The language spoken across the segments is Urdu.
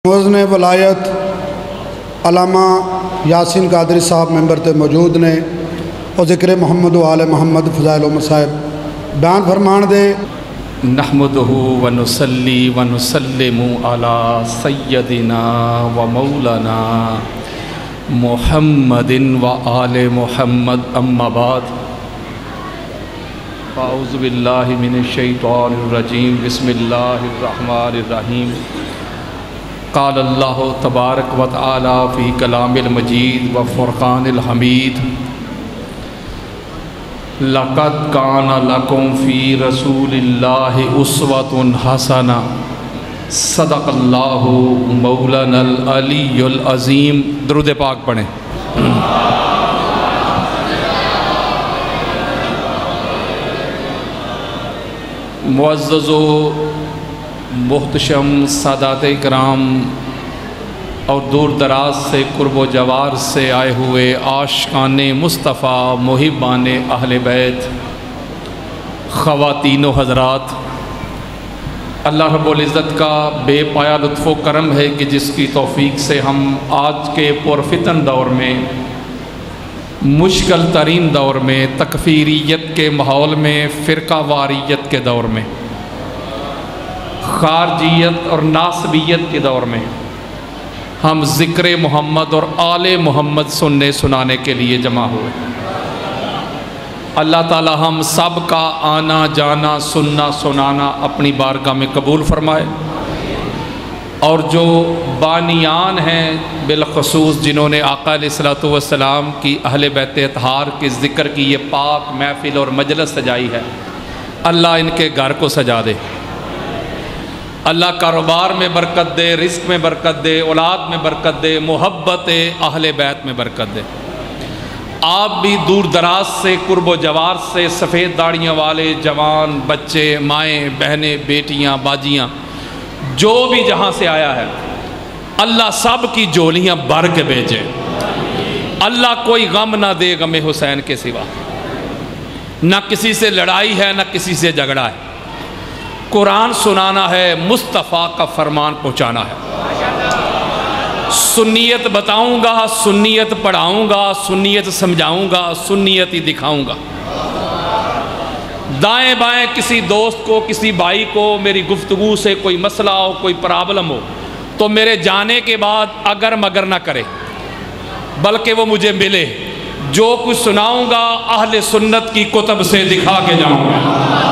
موزن ولایت علامہ یاسین قادری صاحب ممبر تے موجود نے اور ذکر محمد و آل محمد فضائل و مصائب بیان فرمان دے۔ نحمدہ ونصلی ونسلم علی سیدنا و مولانا محمد و آل محمد اما بعد اعوذ باللہ من الشیطان الرجیم بسم اللہ الرحمن الرحیم۔ قال اللہ تبارک و تعالی فی کلام المجید و فرقان الحمید۔ لقد کان لکم فی رسول اللہ اسوۃ حسنہ صدق اللہ مولانا العلی العظیم۔ درود پاک پڑھیں۔ معزز و محتشم سادات کرام اور دور دراز سے قرب و جوار سے آئے ہوئے عاشقان مصطفیٰ محبان اہل بیت، خواتین و حضرات، اللہ رب العزت کا بے پایا لطف و کرم ہے کہ جس کی توفیق سے ہم آج کے پرفتن دور میں، مشکل ترین دور میں، تکفیریت کے ماحول میں، فرقہ واریت کے دور میں، خارجیت اور ناسبیت کے دور میں ہم ذکر محمد اور آل محمد سننے سنانے کے لیے جمع ہوئے۔ اللہ تعالی ہم سب کا آنا جانا سننا سنانا اپنی بارگاہ میں قبول فرمائے، اور جو بانیان ہیں بالخصوص جنہوں نے آقا علیہ الصلوۃ والسلام کی اہل بیت اطہار کے ذکر کی یہ پاک محفل اور مجلس سجائی ہے، اللہ ان کے گھر کو سجا دے، اللہ کاروبار میں برکت دے، رزق میں برکت دے، اولاد میں برکت دے، محبت اہل بیت میں برکت دے۔ آپ بھی دور دراز سے قرب و جوار سے سفید داڑیاں والے جوان بچے، مائیں بہنیں بیٹیاں باجیاں، جو بھی جہاں سے آیا ہے، اللہ سب کی جولیاں بھر کے بھیجے، اللہ کوئی غم نہ دے غم حسین کے سوا، نہ کسی سے لڑائی ہے نہ کسی سے جھگڑا ہے، قرآن سنانا ہے، مصطفیٰ کا فرمان پہنچانا ہے، سنیت بتاؤں گا، سنیت پڑھاؤں گا، سنیت سمجھاؤں گا، سنیت ہی دکھاؤں گا۔ دائیں بائیں کسی دوست کو کسی بھائی کو میری گفتگو سے کوئی مسئلہ ہو کوئی پرابلم ہو تو میرے جانے کے بعد اگر مگر نہ کرے، بلکہ وہ مجھے ملے، جو کچھ سناؤں گا اہل سنت کی کتب سے دکھا کے جاؤں گا،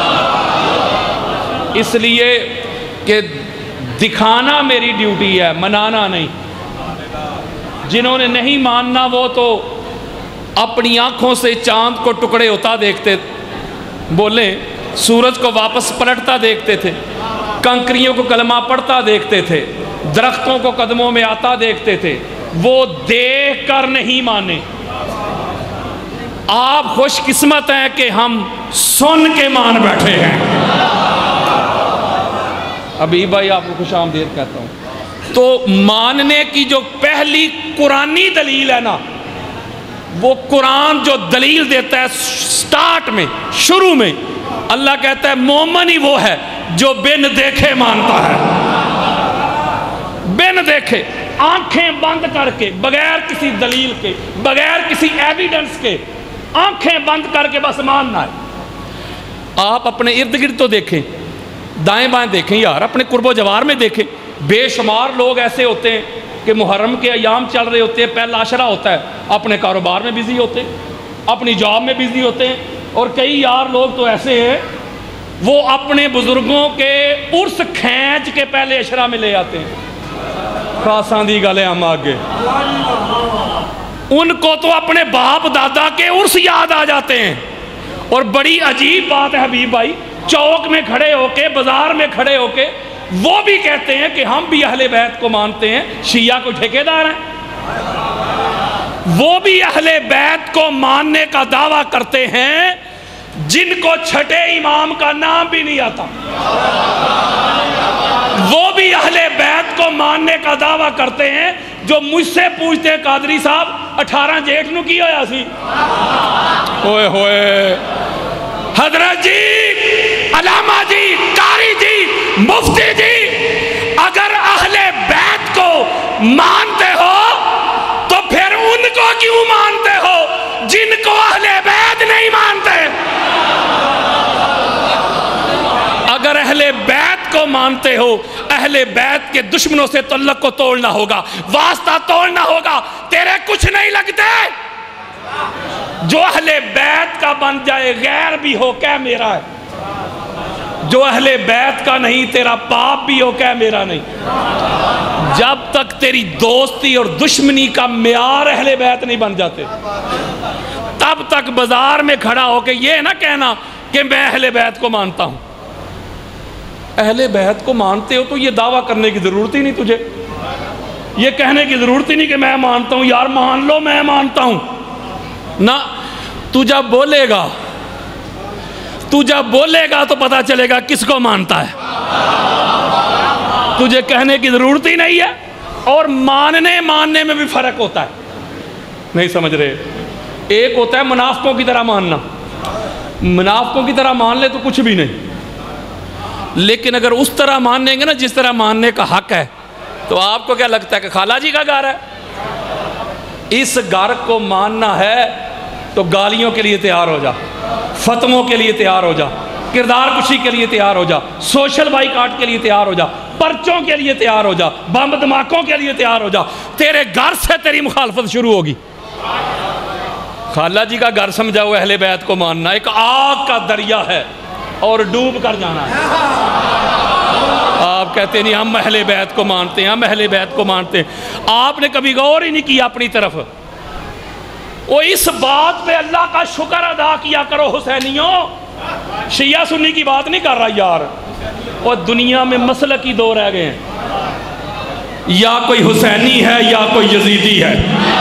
اس لیے کہ دکھانا میری ڈیوٹی ہے، منانا نہیں۔ جنہوں نے نہیں ماننا وہ تو اپنی آنکھوں سے چاند کو ٹکڑے ہوتا دیکھتے، بولیں سورج کو واپس پلٹتا دیکھتے تھے، کنکریوں کو کلمہ پڑھتا دیکھتے تھے، درختوں کو قدموں میں آتا دیکھتے تھے، وہ دیکھ کر نہیں مانے۔ آپ خوش قسمت ہیں کہ ہم سن کے مان بیٹھے ہیں۔ ابھی بھائی آپ کو خوش آمدید کہتا ہوں۔ تو ماننے کی جو پہلی قرآنی دلیل ہے نا، وہ قرآن جو دلیل دیتا ہے سٹارٹ میں، شروع میں، اللہ کہتا ہے مومن ہی وہ ہے جو بن دیکھے مانتا ہے، بن دیکھے، آنکھیں بند کر کے، بغیر کسی دلیل کے، بغیر کسی ایویڈنس کے، آنکھیں بند کر کے بس ماننا ہے۔ آپ اپنے ارد گرد تو دیکھیں، دائیں بائیں دیکھیں یار، اپنے قرب و جوار میں دیکھیں، بے شمار لوگ ایسے ہوتے ہیں کہ محرم کے ایام چل رہے ہوتے ہیں، پہلا عشرہ ہوتا ہے، اپنے کاروبار میں بیزی ہوتے ہیں، اپنی جاب میں بیزی ہوتے ہیں، اور کئی یار لوگ تو ایسے ہیں وہ اپنے بزرگوں کے عرس کھینچ کے پہلے عشرہ میں لے آتے ہیں۔ خاصاں دی گلے ہم آگے، ان کو تو اپنے باپ دادا کے عرس یاد آ جاتے ہیں، اور بڑی عجیب بات ہے حبیب بھائی، چوک میں کھڑے ہو کے، بازار میں کھڑے ہو کے وہ بھی کہتے ہیں کہ ہم بھی اہل بیت کو مانتے ہیں، شیعہ کو ٹھیکیدار ہیں، وہ بھی اہل بیت کو ماننے کا دعویٰ کرتے ہیں جن کو چھٹے امام کا نام بھی نہیں آتا، وہ بھی اہل بیت کو ماننے کا دعویٰ کرتے ہیں جو مجھ سے پوچھتے ہیں قادری صاحب 18 جیٹھ نو کی ہویا سی؟ ہوئے ہوئے حضرت جی، علامہ جی، قاری جی، مفتی جی، اگر اہل بیت مانتے ہو تو پھر ان کو کیوں مانتے ہو جن کو اہل بیت نہیں مانتے؟ اگر اہل بیت کو مانتے ہو، اہل بیت کے دشمنوں سے تعلق کو توڑنا ہوگا، واسطہ توڑنا ہوگا، تیرے کچھ نہیں لگتے۔ جو اہل بیت کا بن جائے غیر بھی ہو کہ میرا ہے، جو اہل بیت کا نہیں تیرا باپ بھی ہو کہ میرا نہیں۔ جب تک تیری دوستی اور دشمنی کا معیار اہل بیت نہیں بن جاتے، تب تک بازار میں کھڑا ہو کے یہ نہ کہنا کہ میں اہل بیت کو مانتا ہوں۔ اہل بیت کو مانتے ہو تو یہ دعویٰ کرنے کی ضرورت ہی نہیں تجھے، یہ کہنے کی ضرورت ہی نہیں کہ میں مانتا ہوں۔ یار مان لو میں مانتا ہوں نہ، تو جب بولے گا تو پتا چلے گا کس کو مانتا ہے۔ تجھے کہنے کی ضرورت ہی نہیں ہے۔ اور ماننے میں بھی فرق ہوتا ہے، نہیں سمجھ رہے؟ ایک ہوتا ہے منافقوں کی طرح ماننا، منافقوں کی طرح مان لے تو کچھ بھی نہیں، لیکن اگر اس طرح مانیں گے نا جس طرح ماننے کا حق ہے، تو آپ کو کیا لگتا ہے کہ خالہ جی کا گھر ہے؟ اس گھر کو ماننا ہے تو گالیوں کے لیے تیار ہو جا، فتووں کے لیے تیار ہو جا، کردار کشی کے لیے تیار ہو جا، سوشل بائیکاٹ کے لیے تیار ہو جا، پرچوں کے لیے تیار ہو جا، بم دھماکوں کے لیے تیار ہو جا۔ تیرے گھر سے تیری مخالفت شروع ہوگی۔ خالہ جی کا گھر سمجھا ہوا اہل بیت کو ماننا ایک آگ کا دریا ہے اور ڈوب کر جانا ہے۔ آپ کہتے نہیں ہم اہل بیت کو مانتے ہیں، ہم اہل بیت کو مانتے ہیں۔ آپ نے کبھی غور ہی نہیں کیا اپنی طرف۔ وہ اس بات پہ اللہ کا شکر ادا کیا کرو حسینیوں، شیعہ سنی کی بات نہیں کر رہا یار، اور دنیا میں مسلکی دو رہ گئے ہیں، یا کوئی حسینی ہے یا کوئی یزیدی ہے۔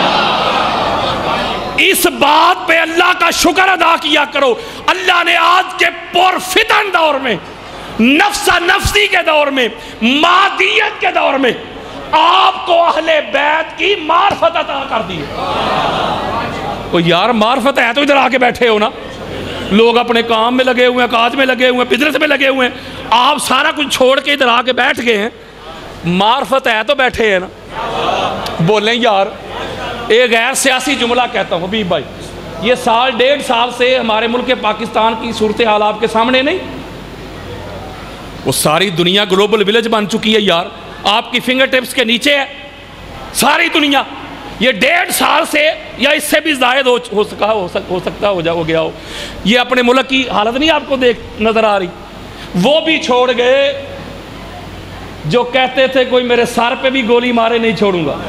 اس بات پہ اللہ کا شکر ادا کیا کرو، اللہ نے آج کے پرفتن دور میں، نفسا نفسی کے دور میں، مادیت کے دور میں آپ کو اہل بیت کی معرفت عطا کر دی ہے۔ تو یار معرفت ہے تو ادھر آ کے بیٹھے ہو نا، لوگ اپنے کام میں لگے ہوئے ہیں، کاج میں لگے ہوئے ہیں، بزنس میں لگے ہوئے ہیں، آپ سارا کچھ چھوڑ کے ادھر آ کے بیٹھ گئے ہیں، معرفت ہے تو بیٹھے ہیں نا۔ بولیں یار، ایک غیر سیاسی جملہ کہتا ہوں حبیب بھائی، یہ سال ڈیڑھ سال سے ہمارے ملک پاکستان کی صورتحال آپ کے سامنے نہیں، وہ ساری دنیا گلوبل ولیج بن چکی ہے یار، آپ کی فنگر ٹپس کے نیچے ہے ساری دنیا۔ یہ ڈیڑھ سال سے یا اس سے بھی زائد ہو سکتا ہو گیا ہو، یہ اپنے ملک کی حالت نہیں آپ کو نظر آ رہی۔ وہ بھی چھوڑ گئے جو کہتے تھے کوئی میرے سر پہ بھی گولی مارے نہیں چھوڑوں گا،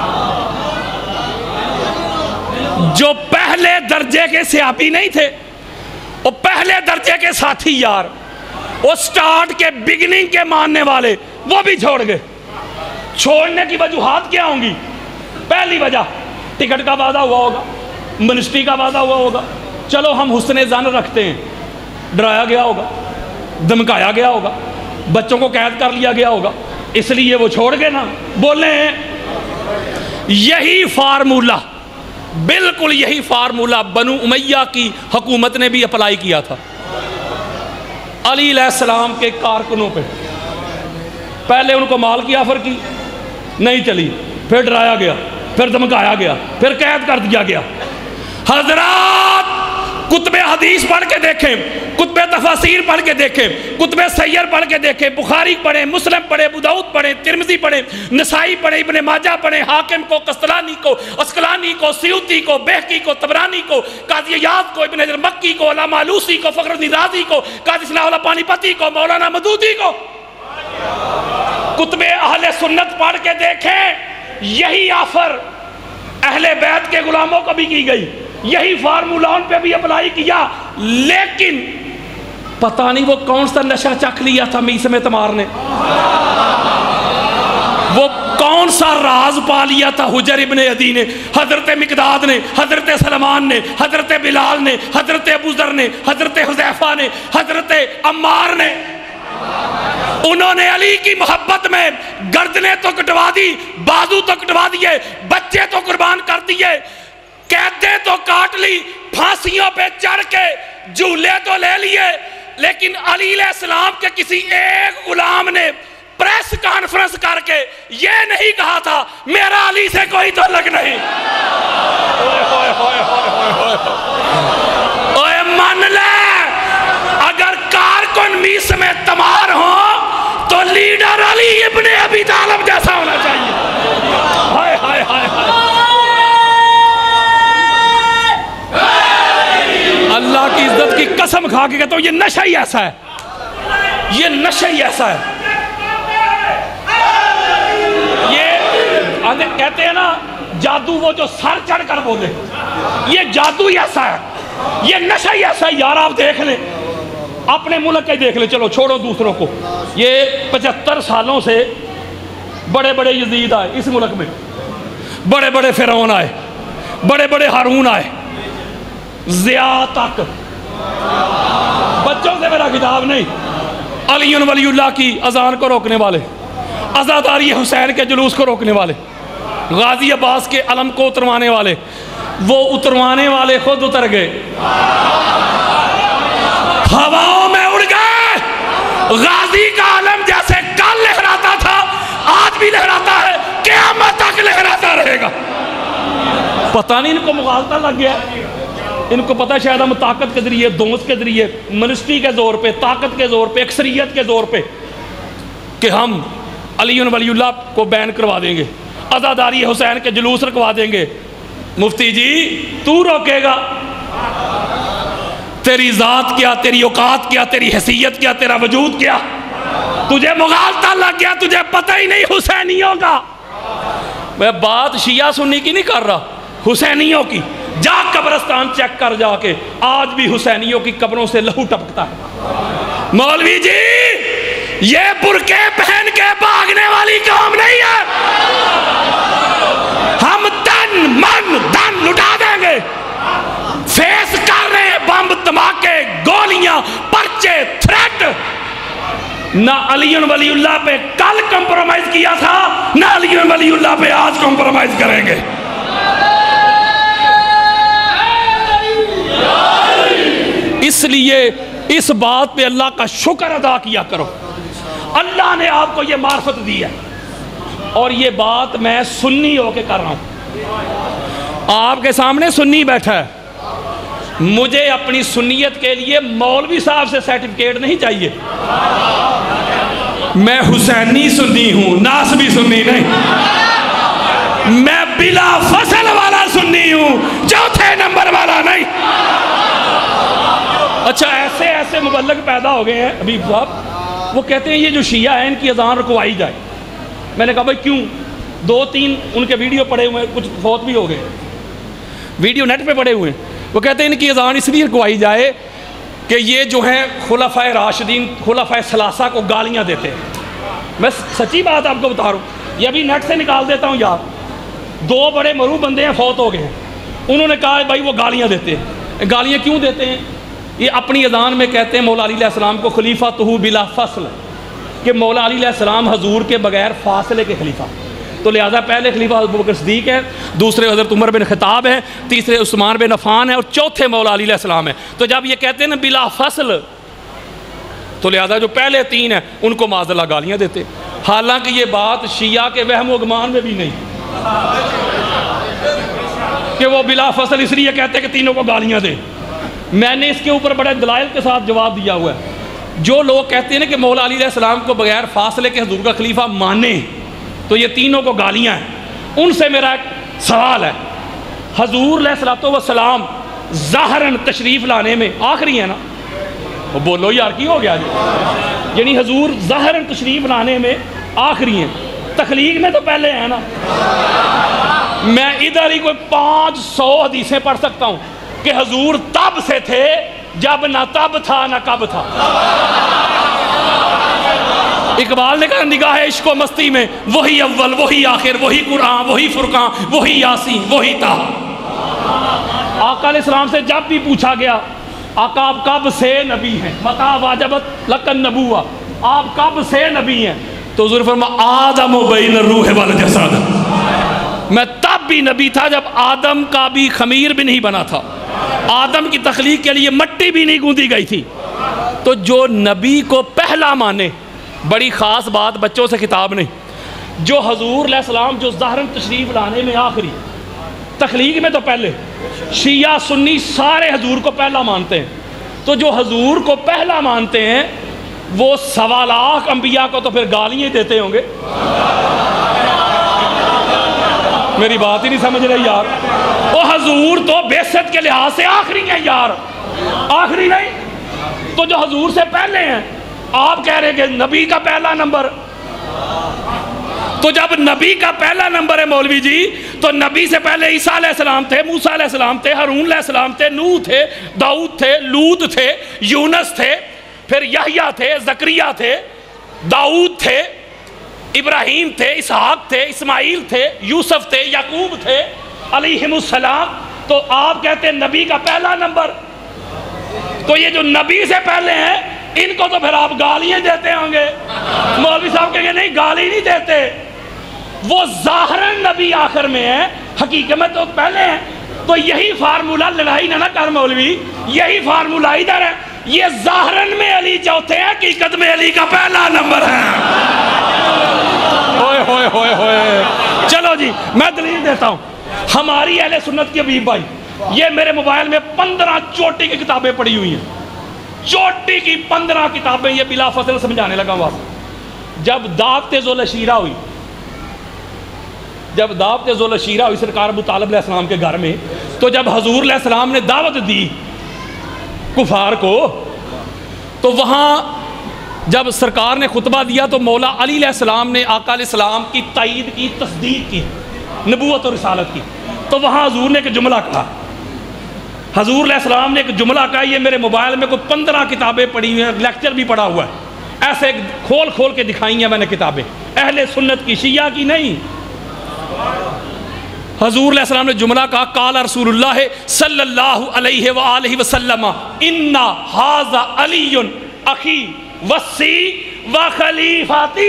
جو پہلے درجے کے سیاپی نہیں تھے، وہ پہلے درجے کے ساتھی یار، وہ سٹارٹ کے بگننگ کے ماننے والے، وہ بھی چھوڑ گئے۔ چھوڑنے کی وجوہات کیا ہوں گی؟ پہلی وجہ ٹکٹ کا وعدہ ہوا ہوگا، منسٹری کا وعدہ ہوا ہوگا، چلو ہم حسن ظن رکھتے ہیں، ڈرایا گیا ہوگا، دھمکایا گیا ہوگا، بچوں کو قید کر لیا گیا ہوگا، اس لیے وہ چھوڑ گئے نا۔ بولے ہیں یہی فارمولہ، بالکل یہی فارمولہ بنو امیہ کی حکومت نے بھی اپلائی کیا تھا علی علیہ السلام کے کارکنوں پہ۔ پہلے ان کو مال کی آفر کی، نہیں چلی، پھر ڈرایا گیا، پھر دھمکایا گیا، پھر قید کر دیا گیا۔ حضرات کتب حدیث پڑھ کے دیکھیں، کتب تفاسیر پڑھ کے دیکھیں، کتب سیر پڑھ کے دیکھیں، بخاری پڑھیں، مسلم پڑھیں، ابو داؤد پڑھیں، ترمذی پڑھیں، نسائی پڑھیں، ابن ماجہ پڑھیں، حاکم کو، قسطلانی کو، اسقلانی کو، سیوطی کو، بہقی کو، طبرانی کو، قاضی عیاض کو، ابن حجر مکی کو، علامہ علوسی کو، فخر الدین رازی کو، قاضی ثناء اللہ پانی پتی کو، مولانا مودودی کو۔ کتب اہل سنت پڑھ کے دیکھیں، یہی آفر اہل بیت کے غلاموں کو بھی کی گئی، یہی فارمولہ ان پہ بھی اپلائی کیا، لیکن پتہ نہیں وہ کون سا نشہ چکھ لیا تھا میثم تمار نے، وہ کون سا راز پا لیا تھا حجر ابن عدی نے، حضرت مقداد نے، حضرت سلمان نے، حضرت بلال نے، حضرت ابو ذر نے، حضرت حذیفہ نے، حضرت عمار نے۔ انہوں نے علی کی محبت میں گردنیں تو کٹوا دی، بازو تو کٹوا دیے، بچے تو قربان کر دیے، قیدیں تو کاٹ لی، پھانسیوں پہ چڑھ کے جھولے تو لے لیے، لیکن علی علیہ السلام کے کسی ایک غلام نے پریس کانفرنس کر کے یہ نہیں کہا تھا میرا علی سے کوئی تعلق نہیں. اوے مان لے اگر کارکن میس میں تمار ہوں تو لیڈر علی ابن ابی طالب جیسا ہونا چاہیے. ہائے ہائے ہائے ہائے. اللہ کی عزت کی قسم کھا کے کہتا ہوں یہ نشہ ہی ایسا ہے, یہ نشہ ہی ایسا ہے. یہ کہتے ہیں نا جادو وہ جو سر چڑھ کر بولے, یہ جادو ہی ایسا ہے, یہ نشہ ہی ایسا ہے. یار آپ دیکھ لیں اپنے ملک کے دیکھ لیں, چلو چھوڑو دوسروں کو. یہ 75 سالوں سے بڑے بڑے یزید آئے اس ملک میں, بڑے بڑے فرعون آئے, بڑے بڑے ہارون آئے, ضیاء تک. بچوں سے میرا کتاب نہیں, علی ولی اللہ کی اذان کو روکنے والے, عزاداری حسین کے جلوس کو روکنے والے, غازی عباس کے علم کو اتروانے والے, وہ اتروانے والے خود اتر گئے, ہواؤں میں اڑ گئے. غازی کا علم جیسے کل لہراتا تھا آج بھی لہراتا ہے, قیامت تک لہراتا رہے گا. پتہ نہیں ان کو مغالطہ لگ گیا, ان کو پتہ شاید ہم طاقت کے ذریعے, دوست کے ذریعے, منسٹری کے زور پہ, طاقت کے زور پہ, اکثریت کے زور پہ کہ ہم علی ولی اللہ کو بین کروا دیں گے, عزاداری حسین کے جلوس رکھوا دیں گے. مفتی جی تو روکے گا؟ تیری ذات کیا, تیری اوقات کیا, تیری حیثیت کیا, تیرا وجود کیا؟ تجھے مغالطہ لگ گیا, تجھے پتہ ہی نہیں حسینیوں کا. میں بات شیعہ سنی کی نہیں کر رہا, حسینیوں کی. جا قبرستان چیک کر جا کے, آج بھی حسینیوں کی قبروں سے لہو ٹپکتا ہے. مولوی جی یہ برقعے پہن کے بھاگنے والی قوم نہیں ہے, ہم تن من دن لٹا دیں گے. فیس کر رہے ہیں بم دھماکے, گولیاں, پرچے, تھریٹ. نہ علی ولی اللہ پہ کل کمپرومائز کیا تھا, نہ علی ولی اللہ پہ آج کمپرومائز کریں گے. اس لیے اس بات پہ اللہ کا شکر ادا کیا کرو. اللہ نے آپ کو یہ معرفت دی ہے, اور یہ بات میں سنی ہو کے کر رہا ہوں. آپ کے سامنے سنی بیٹھا ہے, مجھے اپنی سنیت کے لیے مولوی صاحب سے سرٹیفکیٹ نہیں چاہیے. میں حسینی سنی ہوں, ناسبی سنی نہیں. میں بلا فصل والا سنی ہوں, چوتھے نمبر والا نہیں. اچھا ایسے ایسے مبلغ پیدا ہو گئے ہیں حبیب صاحب, وہ کہتے ہیں یہ جو شیعہ ہیں ان کی اذان رکوائی جائے. میں نے کہا بھائی کیوں؟ 2-3 ان کے ویڈیو پڑے ہوئے ہیں, کچھ فوت بھی ہو گئے, ویڈیو نیٹ پہ پڑے ہوئے ہیں. وہ کہتے ہیں ان کی اذان اس لیے رکوائی جائے کہ یہ جو ہیں خلفائے راشدین, خلفائے ثلاثہ کو گالیاں دیتے ہیں. میں سچی بات آپ کو بتا رہا ہوں, یہ ابھی نیٹ سے نکال دیتا ہوں یار. 2 بڑے مرو بندے ہیں, فوت ہو گئے ہیں, انہوں نے کہا بھائی وہ گالیاں دیتے ہیں. گالیاں کیوں دیتے ہیں؟ یہ اپنی اذان میں کہتے ہیں مولا علی علیہ السلام کو خلیفہ بلا فصل, کہ مولا علی علیہ السلام حضور کے بغیر فاصلے کے خلیفہ. تو لہٰذا پہلے خلیفہ ابوبکر صدیق ہے, دوسرے حضرت عمر بن خطاب ہیں, تیسرے عثمان بن عفان ہیں, اور چوتھے مولا علی علیہ السلام ہیں. تو جب یہ کہتے ہیں نا بلا فصل, تو لہٰذا جو پہلے 3 ہیں ان کو معاذ اللہ گالیاں دیتے. حالانکہ یہ بات شیعہ کے وہم و گمان میں بھی نہیں کہ وہ بلا فصل اس لیے کہتے ہیں کہ تینوں کو گالیاں دیں. میں نے اس کے اوپر بڑے دلائل کے ساتھ جواب دیا ہوا ہے. جو لوگ کہتے ہیں کہ مولا علی علیہ السلام کو بغیر فاصلے کے حضور کا خلیفہ مانیں تو یہ تینوں کو گالیاں ہیں, ان سے میرا ایک سوال ہے. حضور علیہ الصلوۃ والسلام ظاہراً تشریف لانے میں آخری ہے نا, وہ بولو یار کی ہو گیا جی, یعنی حضور ظاہراً تشریف لانے میں آخری ہیں, تخلیق میں تو پہلے ہیں نا. میں ادھر ہی کوئی 500 حدیثیں پڑھ سکتا ہوں کہ حضور تب سے تھے جب نہ تب تھا نہ کب تھا. اقبال نے کہا نگاہ عشق و مستی میں وہی اول وہی آخر, وہی قرآن وہی فرقان وہی یاسین وہی تا. آقا علیہ السلام سے جب بھی پوچھا گیا آقا آپ کب سے نبی ہیں, متا واجبت لکن نبوہ, آپ کب سے نبی ہیں, تو حضور فرمایا آدم بین الروح والجسد, میں تب بھی نبی تھا جب آدم کا بھی خمیر بھی نہیں بنا تھا, آدم کی تخلیق کے لیے مٹی بھی نہیں گوندی گئی تھی. تو جو نبی کو پہلا مانے بڑی خاص بات بچوں سے خطاب نہیں، جو حضور علیہ السلام جو ظاہراً تشریف لانے میں آخری، تخلیق میں تو پہلے، شیعہ سنی سارے حضور کو پہلا مانتے ہیں، تو جو حضور کو پہلا مانتے ہیں وہ 1.25 لاکھ انبیاء کو تو پھر گالیاں دیتے ہوں گے۔ میری بات ہی نہیں سمجھ رہے یار، وہ حضور تو بعثت کے لحاظ سے آخری ہیں یار، آخری نہیں، تو جو حضور سے پہلے ہیں آپ کہہ رہے ہیں کہ نبی کا پہلا نمبر، تو جب نبی کا پہلا نمبر ہے مولوی جی، تو نبی سے پہلے عیسیٰ علیہ السلام تھے، موسیٰ علیہ السلام تھے، ہارون علیہ السلام تھے، نوح تھے، داؤد تھے، لوط تھے، یونس تھے، پھر یحییٰ تھے، زکریا تھے، داؤد تھے، ابراہیم تھے، اسحاق تھے، اسماعیل تھے، یوسف تھے، یعقوب تھے علیہم السلام، تو آپ کہتے ہیں نبی کا پہلا نمبر، تو یہ جو نبی سے پہلے ہیں ان کو تو پھر آپ گالیاں دیتے ہوں گے۔ مولوی صاحب کہیں گے نہیں گالی نہیں دیتے، وہ ظاہراً نبی آخر میں ہے، حقیقت میں تو پہلے ہیں، تو یہی فارمولہ لڑائی نہ کر مولوی، یہی فارمولہ ادھر ہے، یہ ظاہراً میں علی چوتھے ہیں، حقیقت میں علی کا پہلا نمبر ہے۔ ہوئے ہوئے ہوئے ہوئے، چلو جی میں دلیل دیتا ہوں، ہماری اہل سنت کی حبیب بھائی، یہ میرے موبائل میں 15 چوٹی کی کتابیں پڑھی ہوئی ہیں، چوٹی کی 15 کتابیں، یہ بلا فصل سمجھانے لگا ہوا۔ جب دعوت ذوالعشیرہ ہوئی، جب دعوت ذوالعشیرہ ہوئی سرکار ابو طالب علیہ السلام کے گھر میں، تو جب حضور علیہ السلام نے دعوت دی کفار کو، تو وہاں جب سرکار نے خطبہ دیا تو مولا علی علیہ السلام نے آقا علیہ السلام کی تائید کی، تصدیق کی نبوت اور رسالت کی، تو وہاں حضور نے ایک جملہ کہا، حضور علیہ السلام نے ایک جملہ کہا، یہ میرے موبائل میں کوئی 15 کتابیں پڑھی ہوئی ہیں، لیکچر بھی پڑھا ہوا ہے، ایسے کھول کھول کے دکھائی ہیں میں نے کتابیں، اہل سنت کی، شیعہ کی نہیں۔ حضور علیہ السلام نے جملہ کہا، قال رسول اللہ صلی اللہ علیہ وآلہ وسلم ان ھذا علی اخی وصی و خلیفتی۔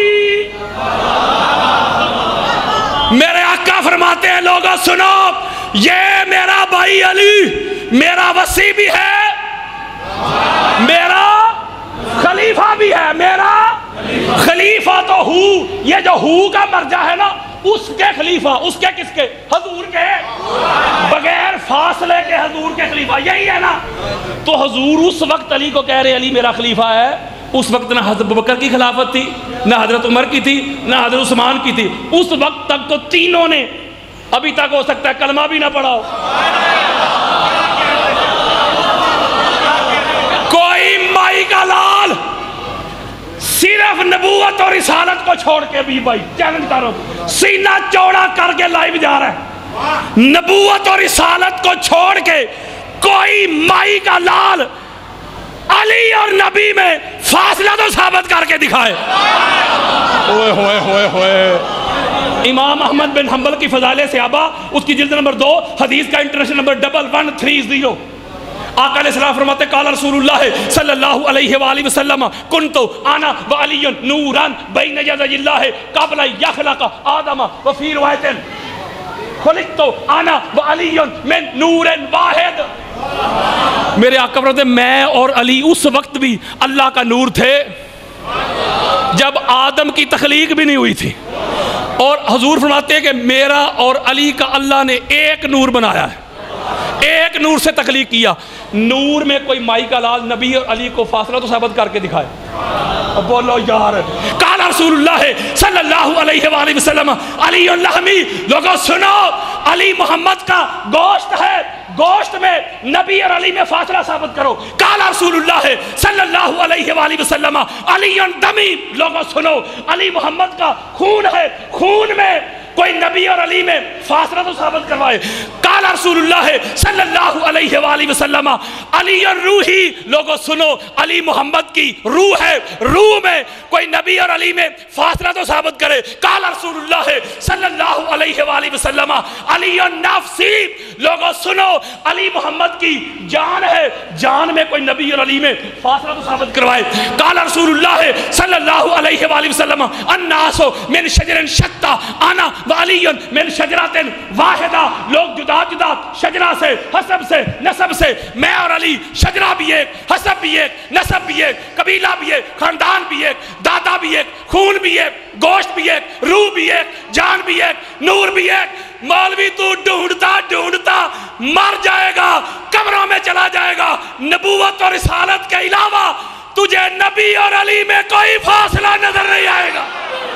میرے آقا فرماتے ہیں لوگوں سنو، یہ میرا بھائی علی میرا وصی بھی ہے، میرا خلیفہ بھی ہے، میرا خلیفہ تو ہوں، یہ جو ہوں کا مرجع ہے نا، اس کے خلیفہ، اس کے کس کے؟ حضور کے، بغیر فاصلے کے حضور کے خلیفہ، یہی ہے نا۔ تو حضور اس وقت علی کو کہہ رہے علی میرا خلیفہ ہے، اس وقت نہ حضرت ابوبکر کی خلافت تھی، نہ حضرت عمر کی تھی، نہ حضرت عثمان کی تھی، اس وقت تک تو تینوں نے، ابھی تک ہو سکتا ہے کلمہ بھی نہ پڑھا ہو، کوئی مائی کا لال صرف نبوت اور رسالت کو چھوڑ کے بھی بھائی چیلنج کرو، سینہ چوڑا کر کے لائیو جا رہا ہے، نبوت اور رسالت کو چھوڑ کے کوئی مائی کا لال علی اور نبی میں فاصلہ تو ثابت کر کے دکھائے۔ ہوئے ہوئے ہوئے ہوئے، امام احمد بن حنبل کی فضائل صحابہ، اس کی جلد نمبر 2، حدیث کا انٹرنیشنل نمبر 1130، آقا علیہ السلام فرماتے قال رسول اللہ صلی اللہ علیہ وآلہ وسلم کنت انا وعلی نورا بین یدی اللہ قبل یخلق آدم، وفی روایت خلقت انا وعلی من نور واحد۔ میرے آقا فرماتے ہیں میں اور علی اس وقت بھی اللہ کا نور تھے جب آدم کی تخلیق بھی نہیں ہوئی تھی، اور حضور فرماتے ہیں کہ میرا اور علی کا اللہ نے ایک نور بنایا ہے، ایک نور سے تخلیق کیا۔ نور میں کوئی مائی کا لال نبی اور علی کو فاصلہ تو ثابت کر کے دکھائے، اب بولو یار۔ قال رسول اللہ صلی اللہ علیہ وآلہ وسلم علی اللحمی، لوگوں سنو، علی محمد کا گوشت ہے، گوشت میں نبی اور علی میں فاصلہ ثابت کرو۔ قال رسول اللہ صلی اللہ علیہ وآلہ وسلم علی دمی، لوگوں سنو، علی محمد کا خون ہے، خون میں کوئی نبی اور علی میں فاصلہ تو ثابت کروائے۔ قال رسول اللہ صلی اللہ علیہ وآلہ وسلم علی روحی، لوگوں سنو، علی محمد کی روح ہے، روح میں کوئی نبی اور علی میں فاصلہ تو ثابت کرے۔ قال رسول اللہ صلی اللہ علیہ وآلہ وسلم علی نفسی، لوگوں سنو، علی محمد کی جان ہے، جان میں کوئی نبی اور علی میں فاصلہ تو ثابت کروائے۔ قال رسول اللہ صلی اللہ علیہ وآلہ وسلم الناس من شجر شتى انا وعلی من شجرۃ شجرۃ واحدہ، لوگ جدا جدا شجرہ سے، حسب سے، نسب سے، میں اور علی شجرہ بھی ایک، حسب بھی ایک، نسب بھی ایک، قبیلہ بھی ایک، خاندان بھی ایک، دادا بھی ایک، خون بھی ایک، گوشت بھی ایک، روح بھی ایک، جان بھی ایک، نور بھی ایک۔ مولوی تو ڈھونڈتا ڈھونڈتا مر جائے گا، قبروں میں چلا جائے گا، نبوت اور رسالت کے علاوہ تجھے نبی اور علی میں کوئی فاصلہ نظر نہیں آئے گا۔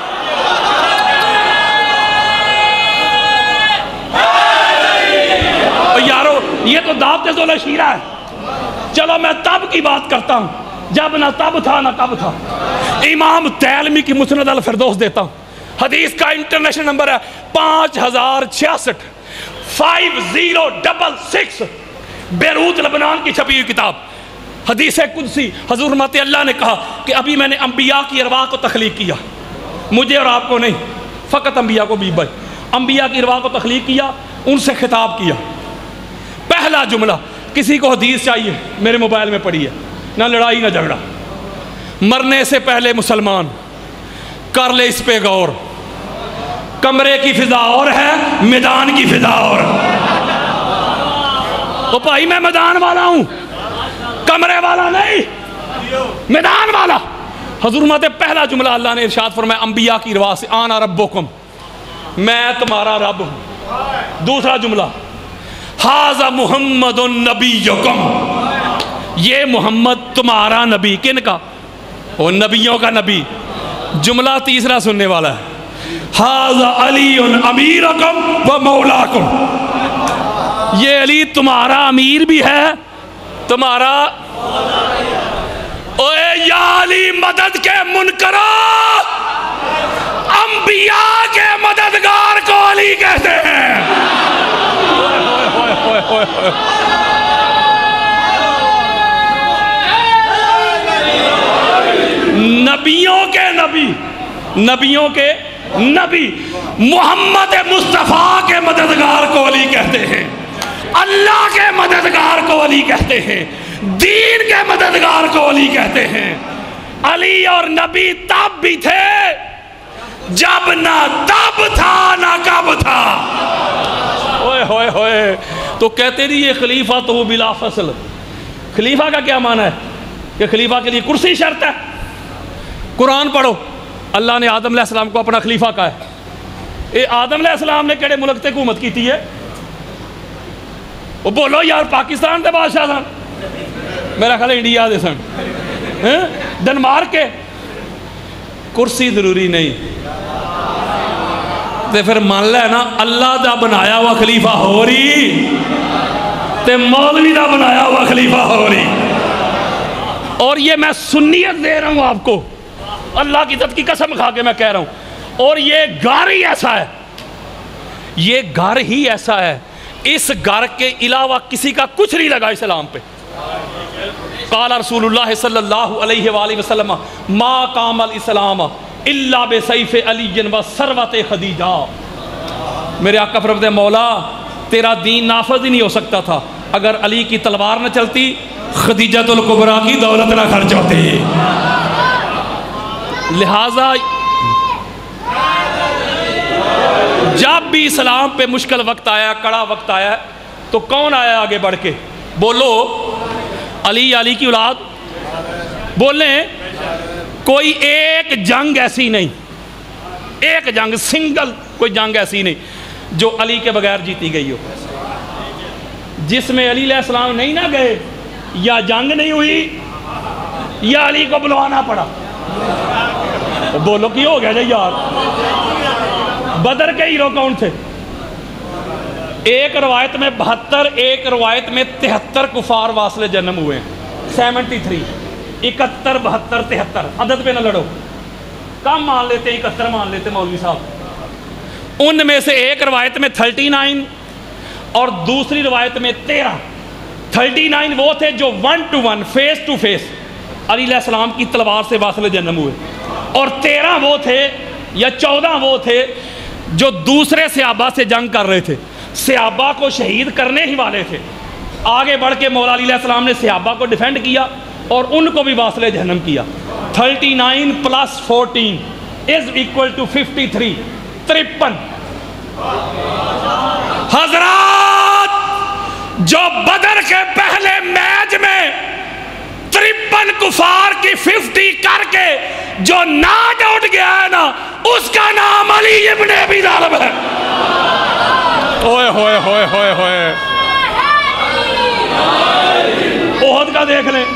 یارو یہ تو دعوت ذوالِ شیرہ ہے۔ چلو میں تب کی بات کرتا ہوں جب نہ تب تھا نہ کب تھا۔ امام تیلمی کی مسند الفردوس دیتا ہوں، حدیث کا انٹرنیشنل نمبر ہے 5066 5066، بیروت لبنان کی چھپی ہوئی کتاب، حدیث قدسی۔ حضور فرماتے اللہ نے کہا کہ ابھی میں نے انبیاء کی ارواح کو تخلیق کیا، مجھے اور آپ کو نہیں، فقط انبیاء کو بھی بھائی، انبیاء کی ارواح کو تخلیق کیا، ان سے خطاب کیا۔ پہلا جملہ، کسی کو حدیث چاہیے میرے موبائل میں پڑھی ہے، نہ لڑائی نہ جھگڑا، مرنے سے پہلے مسلمان کر لے اس پہ غور، کمرے کی فضا اور ہے، میدان کی فضا اور۔ تو بھائی میں میدان والا ہوں، کمرے والا نہیں، میدان والا۔ حضور فرماتے پہلا جملہ اللہ نے ارشاد فرمایا انبیاء کی ارواح سے، آنا ربکم، میں تمہارا رب ہوں۔ دوسرا جملہ، ھذا محمد نبیکم، یہ محمد تمہارا نبی، کن کا؟ وہ نبیوں کا نبی۔ جملہ تیسرا سننے والا ہے، ھذا علی امیرکم و مولاکم، یہ علی تمہارا امیر بھی ہے، تمہارا۔ اوے یا علی مدد کے منکرو، انبیاء کے مددگار کو علی کہتے ہیں۔ نبیوں کے نبی، نبیوں کے نبی، محمد مصطفیٰ کے مددگار کو علی کہتے ہیں، اللہ کے مددگار کو علی کہتے ہیں، دین کے مددگار کو علی کہتے ہیں۔ علی اور نبی تب بھی تھے جب نہ تب تھا نہ کب تھا۔ اوئے ہوئے ہوئے، تو کہتے نہیں یہ خلیفہ تو بلا فصل۔ خلیفہ کا کیا معنی ہے؟ کہ خلیفہ کے لیے کرسی شرط ہے؟ قرآن پڑھو، اللہ نے آدم علیہ السلام کو اپنا خلیفہ کہا ہے۔ اے آدم علیہ السلام نے کہڑے ملک تے حکومت کی تھی ہے؟ وہ بولو یار، پاکستان دے بادشاہ سن، میرا خیال انڈیا دے سن، ڈنمارک کے۔ کرسی ضروری نہیں، تے پھر مان لے نا اللہ دا بنایا ہوا خلیفہ ہو رہی تے مولوی دا بنایا ہوا خلیفہ ہو رہی۔ اور یہ میں سنیت دے رہا ہوں آپ کو، اللہ کی ذات کی قسم کھا کے میں کہہ رہا ہوں، اور یہ گھر ہی ایسا ہے، یہ گھر ہی ایسا ہے، اس گھر کے علاوہ کسی کا کچھ نہیں لگا اسلام پہ۔ قال رسول اللہ صلی اللہ علیہ وآلہ وسلم ما قام الاسلام الا بسیف علی و ثروت خدیجہ۔ میرے آقا فرماتے مولا تیرا دین نافذ ہی نہیں ہو سکتا تھا اگر علی کی تلوار نہ چلتی، خدیجۃ الکبریٰ کی دولت نہ خرچ ہوتی۔ لہٰذا جب بھی اسلام پہ مشکل وقت آیا، کڑا وقت آیا، تو کون آیا آگے بڑھ کے؟ بولو علی، علی کی اولاد، بولیں۔ کوئی ایک جنگ ایسی نہیں، ایک جنگ، سنگل کوئی جنگ ایسی نہیں جو علی کے بغیر جیتی گئی ہو۔ جس میں علی علیہ السلام نہیں نہ گئے، یا جنگ نہیں ہوئی یا علی کو بلوانا پڑا۔ بولو کی ہو گیا جی یار؟ بدر کے ہیرو کون تھے؟ ایک روایت میں 72، ایک روایت میں 73 کفار واصل جنم ہوئے ہیں۔ 73، 71، 72، 73، عدد پہ نہ لڑو، کم مان لیتے 71 مان لیتے مولوی صاحب۔ ان میں سے ایک روایت میں 39 اور دوسری روایت میں 13۔ 39 وہ تھے جو 1 to 1 face to face Ali علیہ السلام کی تلوار سے واصل جنم ہوئے، اور 13 وہ تھے یا 14 وہ تھے جو دوسرے صحابہ سے جنگ کر رہے تھے، صحابہ کو شہید کرنے ہی والے تھے۔ آگے بڑھ کے مولا علی علیہ السلام نے صحابہ کو ڈیفینڈ کیا اور ان کو بھی واصل جہنم کیا۔ 39 + 14 = 53، 53۔ حضرات جو بدر کے پہلے میچ میں 53 کفار کی 50 کر کے جو ناٹ آؤٹ گیا ہے نا، اس کا نام علی ابن ابی طالب ہے۔ اوئے ہوئے ہوئے ہوئے ہوئے، احد کا دیکھ لیں،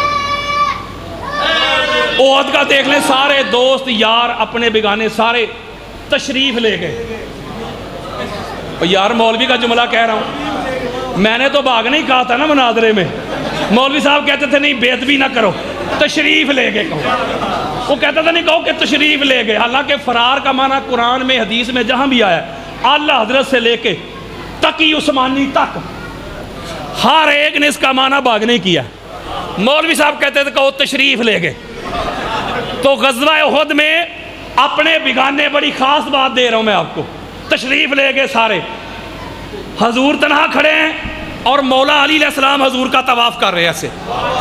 احد کا دیکھ لیں، سارے دوست یار اپنے بگانے سارے تشریف لے گئے۔ یار مولوی کا جملہ کہہ رہا ہوں، میں نے تو بھاگ نہیں کہا تھا نا مناظرے میں، مولوی صاحب کہتے تھے نہیں بے ادبی نہ کرو، تشریف لے گئے کہو، وہ کہتا تھا نہیں کہو کہ تشریف لے گئے۔ حالانکہ فرار کا معنی قرآن میں حدیث میں جہاں بھی آیا ہے، اعلیٰ حضرت سے لے کے تقی عثمانی تک ہر ایک نے اس کا معنی بھاگنے کیا۔ مولوی صاحب کہتے تھے کہو تشریف لے گئے۔ تو غزوہ احد میں اپنے بگانے بڑی خاص بات دے رہا ہوں میں آپ کو، تشریف لے گئے سارے، حضور تنہا کھڑے ہیں اور مولا علی علیہ السلام حضور کا طواف کر رہے ہیں،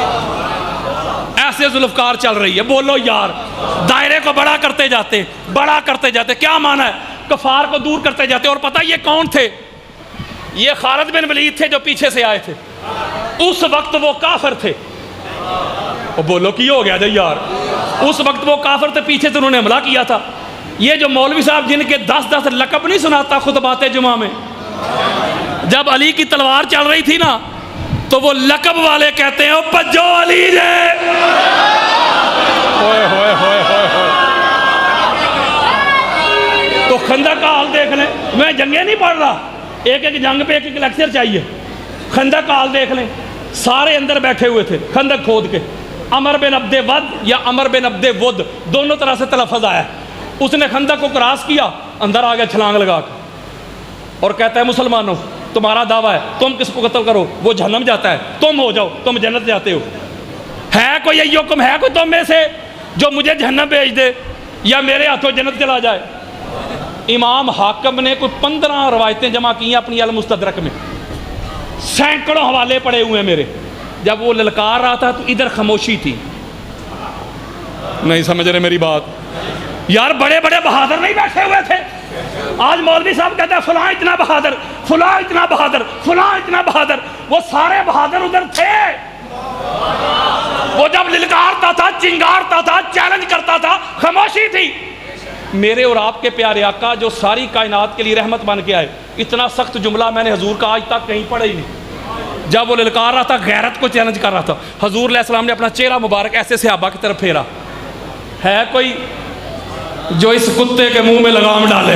ایسے ذوالفقار چل رہی ہے۔ بولو یار، دائرے کو بڑا کرتے جاتے، بڑا کرتے جاتے، کیا معنی ہے؟ کفار کو دور کرتے جاتے۔ اور پتہ یہ کون تھے؟ یہ خالد بن ولید تھے جو پیچھے سے آئے تھے، اس وقت وہ کافر تھے۔ بولو کی ہو گیا جی یار، اس وقت وہ کافر تھے، پیچھے سے انہوں نے حملہ کیا تھا۔ یہ جو مولوی صاحب جن کے 10 لقب نہیں سناتا خطبات جمعہ میں، جب علی کی تلوار چل رہی تھی نا تو وہ لقب والے کہتے ہیں او پجو علی جے، ہوئے ہوئے ہوئے ہوئے ہوئے۔ تو خندق کا حال دیکھ لیں، میں جنگیں نہیں پڑھ رہا، ایک ایک جنگ پہ ایک ایک لیکچر چاہیے۔ خندق کا حال دیکھ لیں، سارے اندر بیٹھے ہوئے تھے خندق کھود کے۔ عمر بن عبد ود یا عمر بن عبد ود دونوں طرح سے تلفظ آیا ہے۔ اس نے خندق کو کراس کیا، اندر آ گیا چھلانگ لگا کے، اور کہتا ہے مسلمانوں تمہارا دعویٰ ہے، تم کس کو قتل کرو وہ جہنم جاتا ہے، تم ہو جاؤ تم جنت جاتے ہو۔ ہے کوئی یہ حکم ہے کوئی تم میں سے جو مجھے جہنم بھیج دے یا میرے ہاتھوں جنت چلا جائے؟ امام حاکم نے کوئی 15 روایتیں جمع کی ہیں اپنی المستدرک میں، سینکڑوں حوالے پڑے ہوئے ہیں میرے۔ جب وہ للکار رہا تھا تو ادھر خاموشی تھی۔ نہیں سمجھ رہے میری بات یار، بڑے بڑے بہادر نہیں بیٹھے ہوئے تھے؟ آج مولوی صاحب کہتا ہے فلاں اتنا بہادر، فلاں اتنا بہادر، فلاں اتنا بہادر، وہ سارے بہادر ادھر تھے۔ وہ جب للکارتا تھا، چنگارتا تھا، چیلنج کرتا تھا، خاموشی تھی۔ میرے اور آپ کے پیارے آقا جو ساری کائنات کے لیے رحمت بن کے آئے، اتنا سخت جملہ میں نے حضور کا آج تک کہیں پڑھا ہی نہیں۔ جب وہ للکار رہا تھا، غیرت کو چیلنج کر رہا تھا، حضور علیہ السلام نے اپنا چہرہ مبارک ایسے صحابہ کی طرف پھیرا، ہے کوئی جو اس کتے کے منہ میں لگام ڈالے؟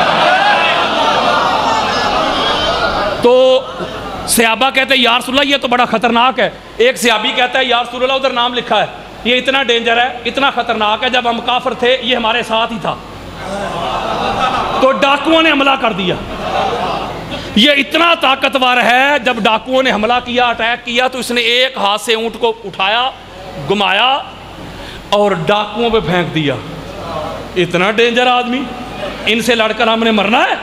تو صحابہ کہتے ہیں یا رسول اللہ یہ تو بڑا خطرناک ہے۔ ایک صحابی کہتا ہے یا رسول اللہ ادھر نام لکھا ہے، یہ اتنا ڈینجر ہے، اتنا خطرناک ہے، جب ہم کافر تھے یہ ہمارے ساتھ ہی تھا۔ تو ڈاکوؤں نے حملہ کر دیا۔ یہ اتنا طاقتور ہے، جب ڈاکوؤں نے حملہ کیا، اٹیک کیا، تو اس نے ایک ہاتھ سے اونٹ کو اٹھایا، گھمایا اور ڈاکوؤں پہ پھینک دیا۔ اتنا ڈینجر آدمی، ان سے لڑ کر ہم نے مرنا ہے؟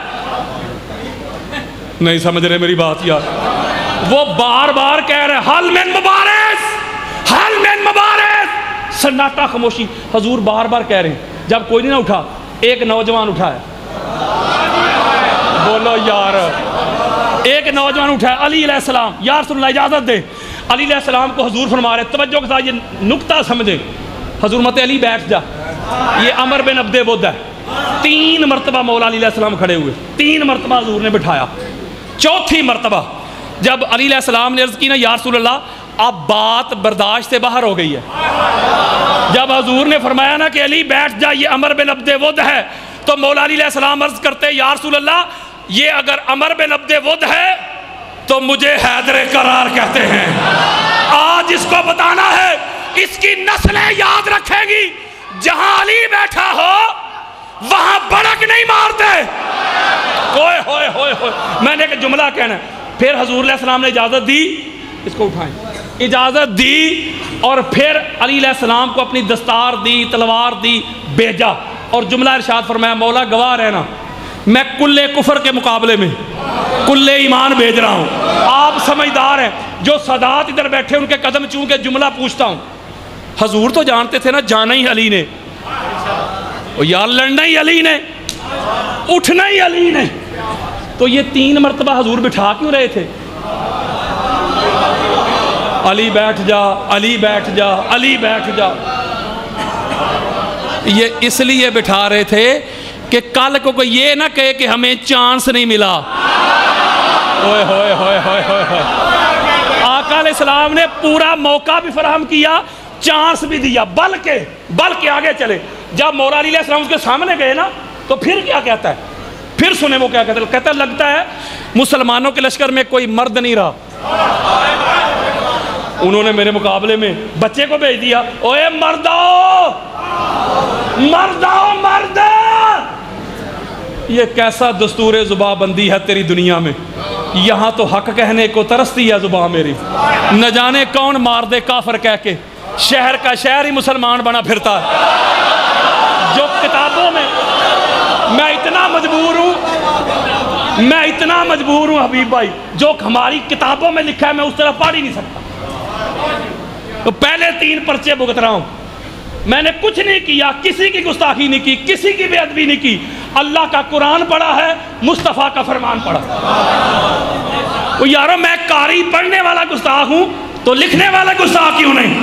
نہیں سمجھ رہے میری بات یار۔ وہ بار بار کہہ رہے حل من مبارز، حل من مبارز، سناٹا خاموشی۔ حضور بار بار کہہ رہے ہیں، جب کوئی نہیں نہ اٹھا، ایک نوجوان اٹھا ہے، بولو یار، ایک نوجوان اٹھا ہے، علی علیہ السلام، یا رسول اللہ اجازت دے۔ علی علیہ السلام کو حضور فرما رہے، توجہ کے ساتھ یہ نکتہ سمجھے، حضور مت علی بیٹھ جا، یہ عمر بن عبد ود ہے۔ 3 مرتبہ مولا علی علیہ السلام کھڑے ہوئے، 3 مرتبہ حضور نے بٹھایا۔ 4تھی مرتبہ جب علی علیہ السلام نے عرض کی نا یا رسول اللہ اب بات برداشت سے باہر ہو گئی ہے، جب حضور نے فرمایا نا کہ علی بیٹھ جا، یہ عمر بن عبد ود ہے، تو مولا علی علیہ السلام عرض کرتے یا رسول اللہ یہ اگر عمر بن عبد ود ہے تو مجھے حیدر کرار کہتے ہیں۔ آج اس کو بتانا ہے، اس کی نسلیں یاد رکھیں گی، جہاں علی بیٹھا ہو وہاں بڑک نہیں مارتے۔ ہوئے ہوئے ہوئے ہوئے، میں نے ایک جملہ کہنا ہے، پھر حضور علیہ السلام نے اجازت دی، اس کو اٹھائیں، اجازت دی، اور پھر علی علیہ السلام کو اپنی دستار دی، تلوار دی، بھیجا، اور جملہ ارشاد فرمایا مولا گواہ رہنا میں کل کفر کے مقابلے میں کل ایمان بھیج رہا ہوں۔ آپ سمجھدار ہیں، جو سادات ادھر بیٹھے ان کے قدم چون کے جملہ پوچھتا ہوں، حضور تو جانتے تھے نا جانا ہی علی نے، یار لڑنا ہی علی نے، اٹھنا ہی علی نے، تو یہ 3 مرتبہ حضور بٹھا کیوں رہے تھے؟ علی بیٹھ جا، علی بیٹھ جا، علی بیٹھ جا. یہ اس لیے بٹھا رہے تھے کہ کل کو کوئی یہ نہ کہے کہ ہمیں چانس نہیں ملا. ہوئے ہوئے ہوئے ہوئے ہوئے. آقا علیہ السلام نے پورا موقع بھی فراہم کیا، چانس بھی دیا، بلکہ آگے چلے. جب مولا علی علیہ السلام اس کے سامنے گئے نا تو پھر کیا کہتا ہے؟ پھر سنیں وہ کیا کہتا ہے لگتا ہے مسلمانوں کے لشکر میں کوئی مرد نہیں رہا، انہوں نے میرے مقابلے میں بچے کو بھیج دیا. اوے مرداؤ مرداؤ مرد! یہ کیسا دستور زباں بندی ہے تیری دنیا میں. یہاں تو حق کہنے کو ترستی ہے زباں میری، نہ جانے کون مار دے کافر کہہ کے. شہر کا شہر ہی مسلمان بنا پھرتا ہے. جو کتابوں میں میں اتنا مجبور ہوں حبیب بھائی، جو ہماری کتابوں میں لکھا ہے میں اس طرح پڑھ ہی نہیں سکتا. تو پہلے 3 پرچے بھگت رہا ہوں. میں نے کچھ نہیں کیا، کسی کی گستاخی نہیں کی، کسی کی بے ادبی نہیں کی. اللہ کا قرآن پڑھا ہے، مصطفیٰ کا فرمان پڑھا. تو یارو میں قاری پڑھنے والا گستاخ ہوں تو لکھنے والا گستاخ کیوں نہیں؟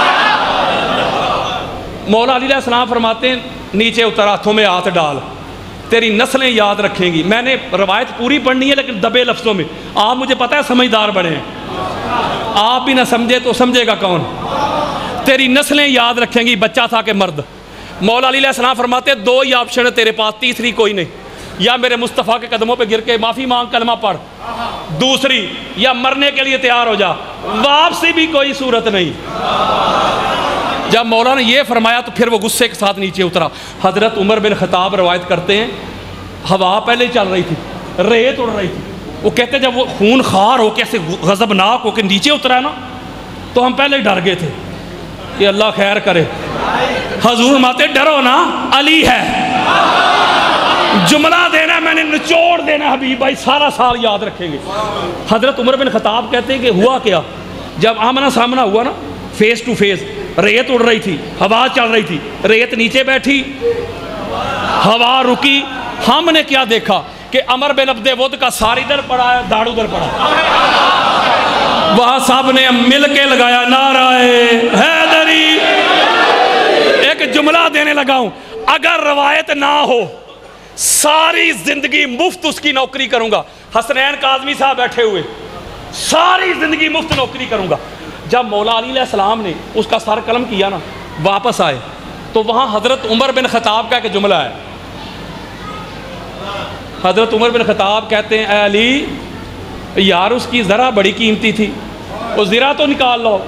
مولا علی علیہ السلام فرماتے ہیں نیچے اتر، ہاتھوں میں ہاتھ ڈال، تیری نسلیں یاد رکھیں گی. میں نے روایت پوری پڑھنی ہے لیکن دبے لفظوں میں. آپ مجھے پتہ ہے سمجھدار بڑے ہیں، آپ بھی نہ سمجھے تو سمجھے گا کون. تیری نسلیں یاد رکھیں گی، بچہ تھا کہ مرد. مولا علی علیہ السلام فرماتے 2 ہی آپشن ہے تیرے پاس، تیسری کوئی نہیں. یا میرے مصطفیٰ کے قدموں پہ گر کے معافی مانگ کلمہ پڑھ، دوسری یا مرنے کے لیے تیار ہو جا، واپسی بھی کوئی صورت نہیں. جب مولا نے یہ فرمایا تو پھر وہ غصے کے ساتھ نیچے اترا. حضرت عمر بن خطاب روایت کرتے ہیں ہوا پہلے چل رہی تھی، ریت اڑ رہی تھی. وہ کہتے جب وہ خون خار ہو کے ایسے غضبناک ہو کے نیچے اترا نا تو ہم پہلے ڈر گئے تھے کہ اللہ خیر کرے. حضور ماتے ڈرو نا، علی ہے. جملہ دینا میں نے نچوڑ دینا حبیب بھائی، سارا سال یاد رکھیں گے. حضرت عمر بن خطاب کہتے ہیں کہ ہوا کیا، جب آمنا سامنا ہوا نا فیس ٹو فیس، ریت اڑ رہی تھی، ہوا چل رہی تھی، ریت نیچے بیٹھی، ہوا رکی. ہم نے کیا دیکھا کہ عمر بن عبد ود کا سار ادھر پڑا ہے، داڑھ ادھر پڑا. وہاں سب نے مل کے لگایا نعرہ حیدری. ایک جملہ دینے لگا ہوں، اگر روایت نہ ہو ساری زندگی مفت اس کی نوکری کروں گا. حسنین کاظمی صاحب بیٹھے ہوئے، ساری زندگی مفت نوکری کروں گا. جب مولا علی علیہ السلام نے اس کا سر قلم کیا نا واپس آئے تو وہاں حضرت عمر بن خطاب کا ایک جملہ ہے. حضرت عمر بن خطاب کہتے ہیں اے علی یار اس کی ذرا بڑی قیمتی تھی، وہ زرہ تو نکال لو.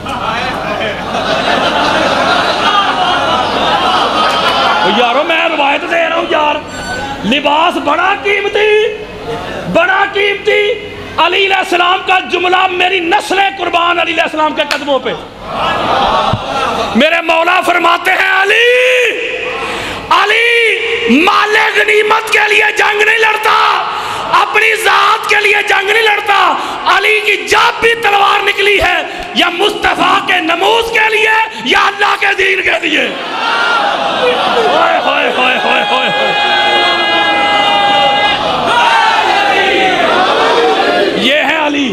یارو میں روایت دے رہا ہوں یار، لباس بڑا قیمتی، بڑا قیمتی. علی علیہ السلام کا جملہ، میری نسلیں قربان علی علیہ السلام کے قدموں پہ. میرے مولا فرماتے ہیں علی مال غنیمت کے لیے جنگ نہیں لڑتا، اپنی ذات کے لیے جنگ نہیں لڑتا. علی کی جب بھی تلوار نکلی ہے یا مصطفیٰ کے نموز کے لیے یا اللہ کے دین کے لیے. یہ ہے علی.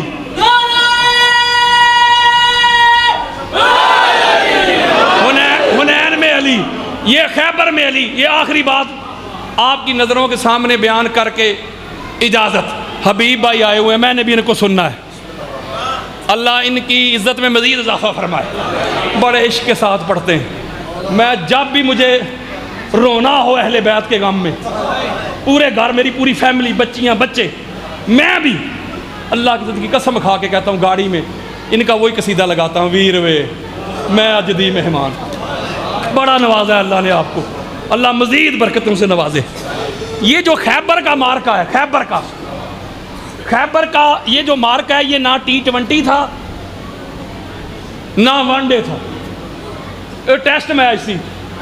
حنین میں علی، یہ خیبر میں علی. یہ آخری بات آپ کی نظروں کے سامنے بیان کر کے اجازت. حبیب بھائی آئے ہوئے ہیں، میں نے بھی ان کو سننا ہے. اللہ ان کی عزت میں مزید اضافہ فرمائے. بڑے عشق کے ساتھ پڑھتے ہیں. میں جب بھی مجھے رونا ہو اہل بیت کے غم میں، پورے گھر میری پوری فیملی، بچیاں بچے، میں بھی اللہ کی عزت کی قسم کھا کے کہتا ہوں گاڑی میں ان کا وہی قصیدہ لگاتا ہوں، ویر وے میں اجدی مہمان. بڑا نوازا ہے اللہ نے آپ کو، اللہ مزید برکتوں سے نوازے. یہ جو خیبر کا مارکا ہے، خیبر کا یہ جو مارکا ہے، یہ نہ T20 تھا نہ ون ڈے تھا، یہ ٹیسٹ میچ تھی.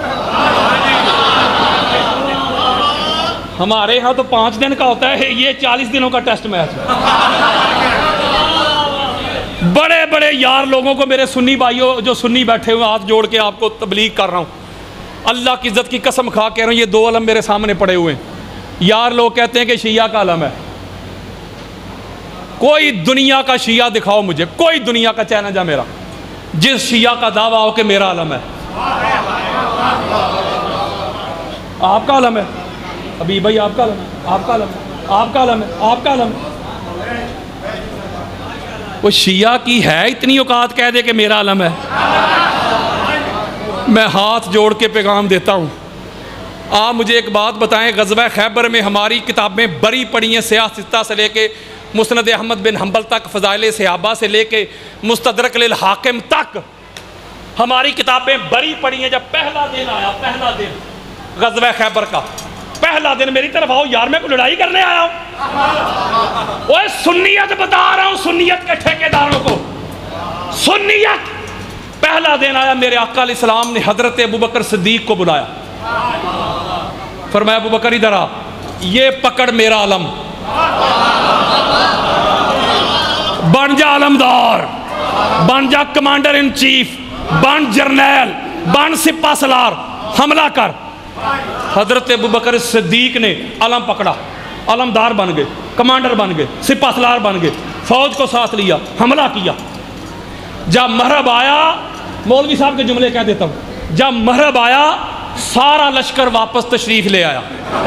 ہمارے ہاں تو 5 دن کا ہوتا ہے، یہ 40 دنوں کا ٹیسٹ میچ. بڑے بڑے یار لوگوں کو، میرے سنی بھائیوں جو سنی بیٹھے ہوئے، ہاتھ جوڑ کے آپ کو تبلیغ کر رہا ہوں، اللہ کی عزت کی قسم کھا کہہ رہا ہوں، یہ 2 علم میرے سامنے پڑے ہوئے ہیں. یار لوگ کہتے ہیں کہ شیعہ کا علم ہے، کوئی دنیا کا شیعہ دکھاؤ مجھے، کوئی دنیا کا چیلنج ہے میرا، جس شیعہ کا دعویٰ ہو کہ میرا علم ہے۔ آپ کا علم ہے حبیب بھائی، آپ کا علم ہے، آپ کا علم ہے، آپ کا علم ہے، آپ کا علم ہے۔ وہ شیعہ کی ہے اتنی اوقات کہہ دے کہ میرا علم ہے؟ میں ہاتھ جوڑ کے پیغام دیتا ہوں، آپ مجھے ایک بات بتائیں، غزوہ خیبر میں ہماری کتابیں بری پڑی ہیں، سیاہ ستہ سے لے کے مسند احمد بن حنبل تک، فضائل صحابہ سے لے کے مستدرک للحاکم تک ہماری کتابیں بری پڑی ہیں۔ جب پہلا دن آیا، پہلا دن غزوہ خیبر کا پہلا دن، میری طرف آؤ یار، میں کوئی لڑائی کرنے آیا ہوں؟ اوہ سنیت بتا رہا ہوں، سنیت کے ٹھیکیداروں کو، سنیت۔ پہلا دن آیا، میرے آقا علیہ السلام نے حضرت ابوبکر صدیق کو بلایا، فرمایا ابوبکر ادھر آ، یہ پکڑ میرا علم، بن جا علمدار، بن جا کمانڈر ان چیف، بن جرنیل، بن سپہ سالار، حملہ کر۔ حضرت ابوبکر صدیق نے علم پکڑا، علمدار بن گئے، کمانڈر بن گئے، سپہ سالار بن گئے، فوج کو ساتھ لیا، حملہ کیا۔ جب محرب آیا، مولوی صاحب کے جملے کہہ دیتا ہوں، جب محرب آیا سارا لشکر واپس تشریف لے آیا۔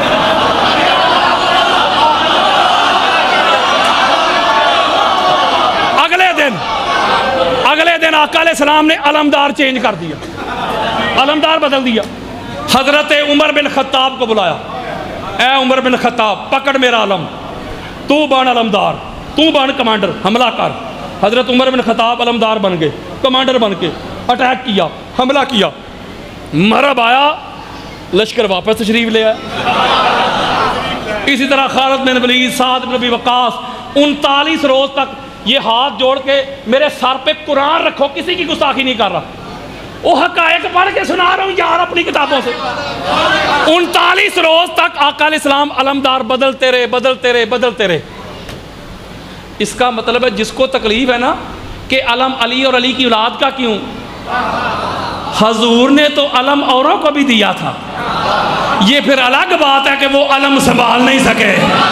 اگلے دن آقا علیہ السلام نے علمدار چینج کر دیا، علمدار بدل دیا۔ حضرت عمر بن خطاب کو بلایا، اے عمر بن خطاب پکڑ میرا علم، تو بن علمدار، تو بن کمانڈر، حملہ کر۔ حضرت عمر بن خطاب علمدار بن گئے، کمانڈر بن کے اٹیک کیا، حملہ کیا۔ محرب آیا، لشکر واپس تشریف لے آیا۔ اسی طرح خالد بن ولید، سعد بن ابی وقاص 39 روز تک یہ ہاتھ جوڑ کے میرے سر پہ قرآن رکھو، کسی کی گستاخی نہیں کر رہا، وہ حقائق پڑھ کے سنا رہا ہوں یار اپنی کتابوں سے۔ 39 روز تک آقا علیہ السلام علمدار بدلتے رہے، بدلتے رہے، بدلتے رہے۔ اس کا مطلب ہے جس کو تکلیف ہے نا کہ علم علی اور علی کی اولاد کا کیوں، حضور نے تو علم اوروں کو بھی دیا تھا، یہ پھر الگ بات ہے کہ وہ علم سنبھال نہیں سکے۔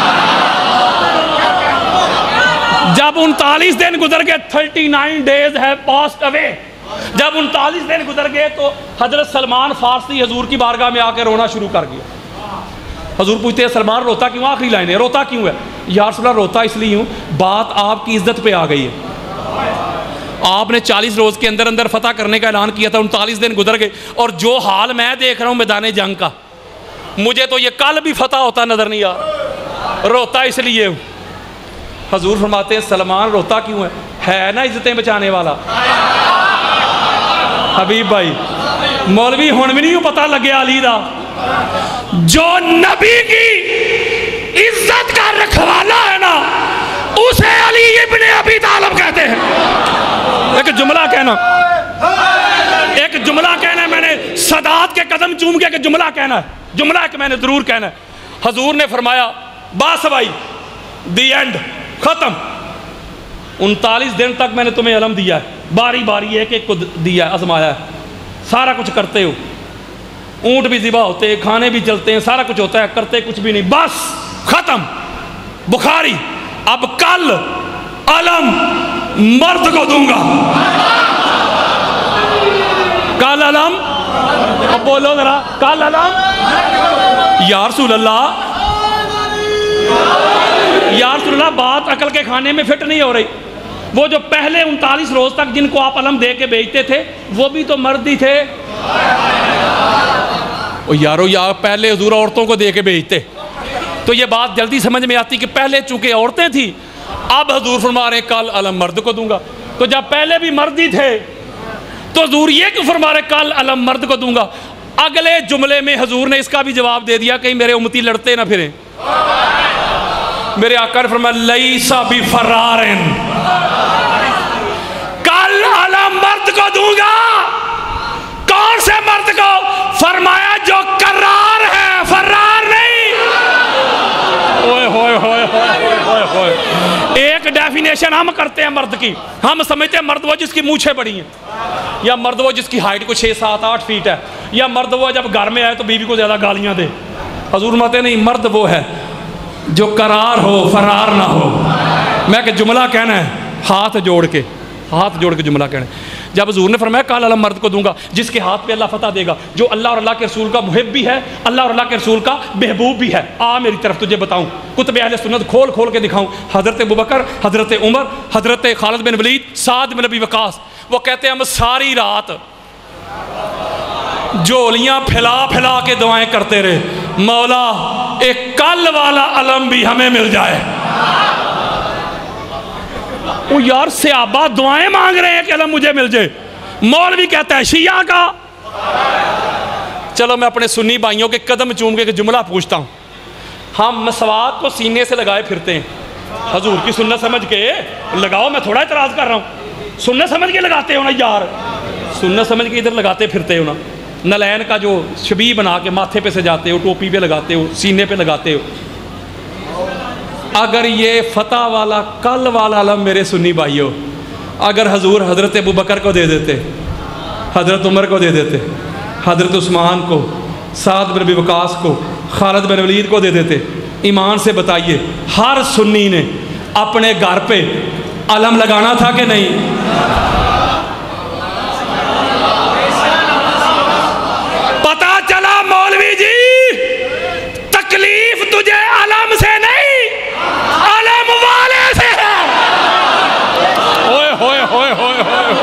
جب 39 دن گزر گئے، 39 days have passed away، جب 39 دن گزر گئے تو حضرت سلمان فارسی حضور کی بارگاہ میں آ کے رونا شروع کر گیا۔ حضور پوچھتے ہیں سلمان روتا کیوں؟ آخری لائن ہے، روتا کیوں ہے؟ یا رسول اللہ روتا اس لیے ہوں، بات آپ کی عزت پہ آ گئی ہے، آپ نے 40 روز کے اندر اندر فتح کرنے کا اعلان کیا تھا، 39 دن گزر گئے، اور جو حال میں دیکھ رہا ہوں میدان جنگ کا، مجھے تو یہ کل بھی فتح ہوتا نظر نہیں آ رہا، روتا اس لیے ہوں۔ حضور فرماتے ہیں سلمان روتا کیوں ہے نا عزتیں بچانے والا۔ حبیب بھائی مولوی ہون بھی نہیں پتہ لگے علی دا، جو نبی کی عزت کا رکھوالا ہے نا اسے علی ابن ابی طالب کہتے ہیں۔ ایک جملہ کہنا ہے، میں نے سادات کے قدم چوم کے ایک جملہ کہنا ہے، جملہ ایک میں نے ضرور کہنا ہے۔ حضور نے فرمایا بس بھائی، دی اینڈ، ختم، 39 دن تک میں نے تمہیں علم دیا ہے، باری باری ایک ایک کو دیا ہے، آزمایا ہے، سارا کچھ کرتے ہو، اونٹ بھی ذبح ہوتے ہیں، کھانے بھی چلتے ہیں، سارا کچھ ہوتا ہے، کرتے کچھ بھی نہیں، بس ختم۔ بخاری اب کل علم مرد کو دوں گا، کل علم، اب بولو ذرا، کل علم۔ یا رسول اللہ، یا رسول اللہ بات عقل کے کھانے میں فٹ نہیں ہو رہی، وہ جو پہلے 39 روز تک جن کو آپ علم دے کے بیچتے تھے وہ بھی تو مرد ہی تھے۔ یارو یار پہلے حضور عورتوں کو دے کے بیچتے تو یہ بات جلدی سمجھ میں آتی کہ پہلے چونکہ عورتیں تھیں، اب حضور فرما رہے ہیں کل علم مرد کو دوں گا، تو جب پہلے بھی مرد ہی تھے تو حضور یہ کیوں فرما رہے کل علم مرد کو دوں گا؟ اگلے جملے میں حضور نے اس کا بھی جواب دے دیا کہیں میرے امتی لڑتے نہ پھریں۔ میرے آقا نے فرمایا لیسا بفرارن، کل علم مرد کو دوں گا۔ کون سے مرد کو؟ فرمایا جو قرار ہے، فرار نہیں۔ اوئے ہوئے ہوئے ہوئے ہوئے، ایک ڈیفینیشن ہم کرتے ہیں مرد کی، ہم سمجھتے ہیں مرد وہ جس کی مونچھیں بڑی ہیں، یا مرد وہ جس کی ہائٹ کو 6, 7, 8 فیٹ ہے، یا مرد وہ جب گھر میں آئے تو بیوی کو زیادہ گالیاں دے۔ حضور فرماتے نہیں، مرد وہ ہے جو قرار ہو، فرار نہ ہو۔ میں کہ جملہ کہنا ہے ہاتھ جوڑ کے جملہ کہنا ہے. جب حضور نے فرمایا کل علم مرد کو دوں گا جس کے ہاتھ پہ اللہ فتح دے گا, جو اللہ اور اللہ کے رسول کا محب بھی ہے, اللہ اور اللہ کے رسول کا محبوب بھی ہے. آ میری طرف تجھے بتاؤں, کتب اہل سنت کھول کے دکھاؤں. حضرت ابوبکر, حضرت عمر, حضرت خالد بن ولید, سعد بن ابی وقاص, وہ کہتے ہیں ہم ساری رات جھولیاں پھیلا کے دعائیں کرتے رہے, مولا ایک کل والا علم بھی ہمیں مل جائے. وہ یار صحابہ دعائیں مانگ رہے ہیں کہ علم مجھے مل جائے, مولوی کہتا ہے شیعہ کا. چلو میں اپنے سنی بھائیوں کے قدم چوم کے جملہ پوچھتا ہوں. ہم مسواک کو سینے سے لگائے پھرتے ہیں, حضور کی سنت سمجھ کے لگاؤ, میں تھوڑا اعتراض کر رہا ہوں. سنت سمجھ کے لگاتے ہو نا یار, سنت سمجھ کے ادھر لگاتے پھرتے ہو نا. نلین کا جو شبیہ بنا کے ماتھے پہ سجاتے ہو, ٹوپی پہ لگاتے ہو, سینے پہ لگاتے ہو. اگر یہ فتح والا کل والا علم میرے سنی بھائیو, اگر حضور حضرت ابوبکر کو دے دیتے, حضرت عمر کو دے دیتے, حضرت عثمان کو, سعد بن ابی وقاص کو, خالد بن ولید کو دے دیتے, ایمان سے بتائیے ہر سنی نے اپنے گھر پہ علم لگانا تھا کہ نہیں؟ پتا چلا مولوی جی تکلیف تجھے علم سے نہیں علم والے سے ہے. ہوئے.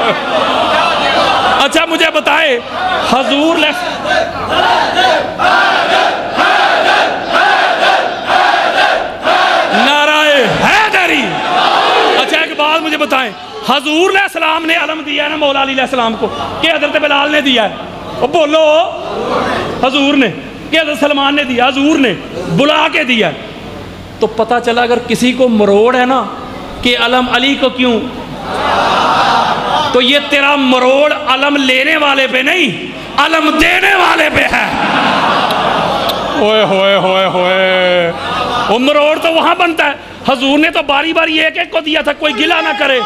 اچھا مجھے بتائے حضور نعرہ حیدری. اچھا ایک بات مجھے بتائیں, حضور علیہ السلام نے علم دیا ہے نا مولا علی علیہ السلام کو, کہ حضرت بلال نے دیا ہے؟ وہ بولو, حضور نے, کہ حضرت سلمان نے دیا؟ حضور نے بلا کے دیا ہے. تو پتہ چلا اگر کسی کو مروڑ ہے نا کہ علم علی کو کیوں, تو یہ تیرا مروڑ علم لینے والے پہ نہیں علم دینے والے پہ ہے. ہوئے. وہ مروڑ تو وہاں بنتا ہے, حضور نے تو باری باری ایک ایک کو دیا تھا, کوئی گلہ نہ کرے.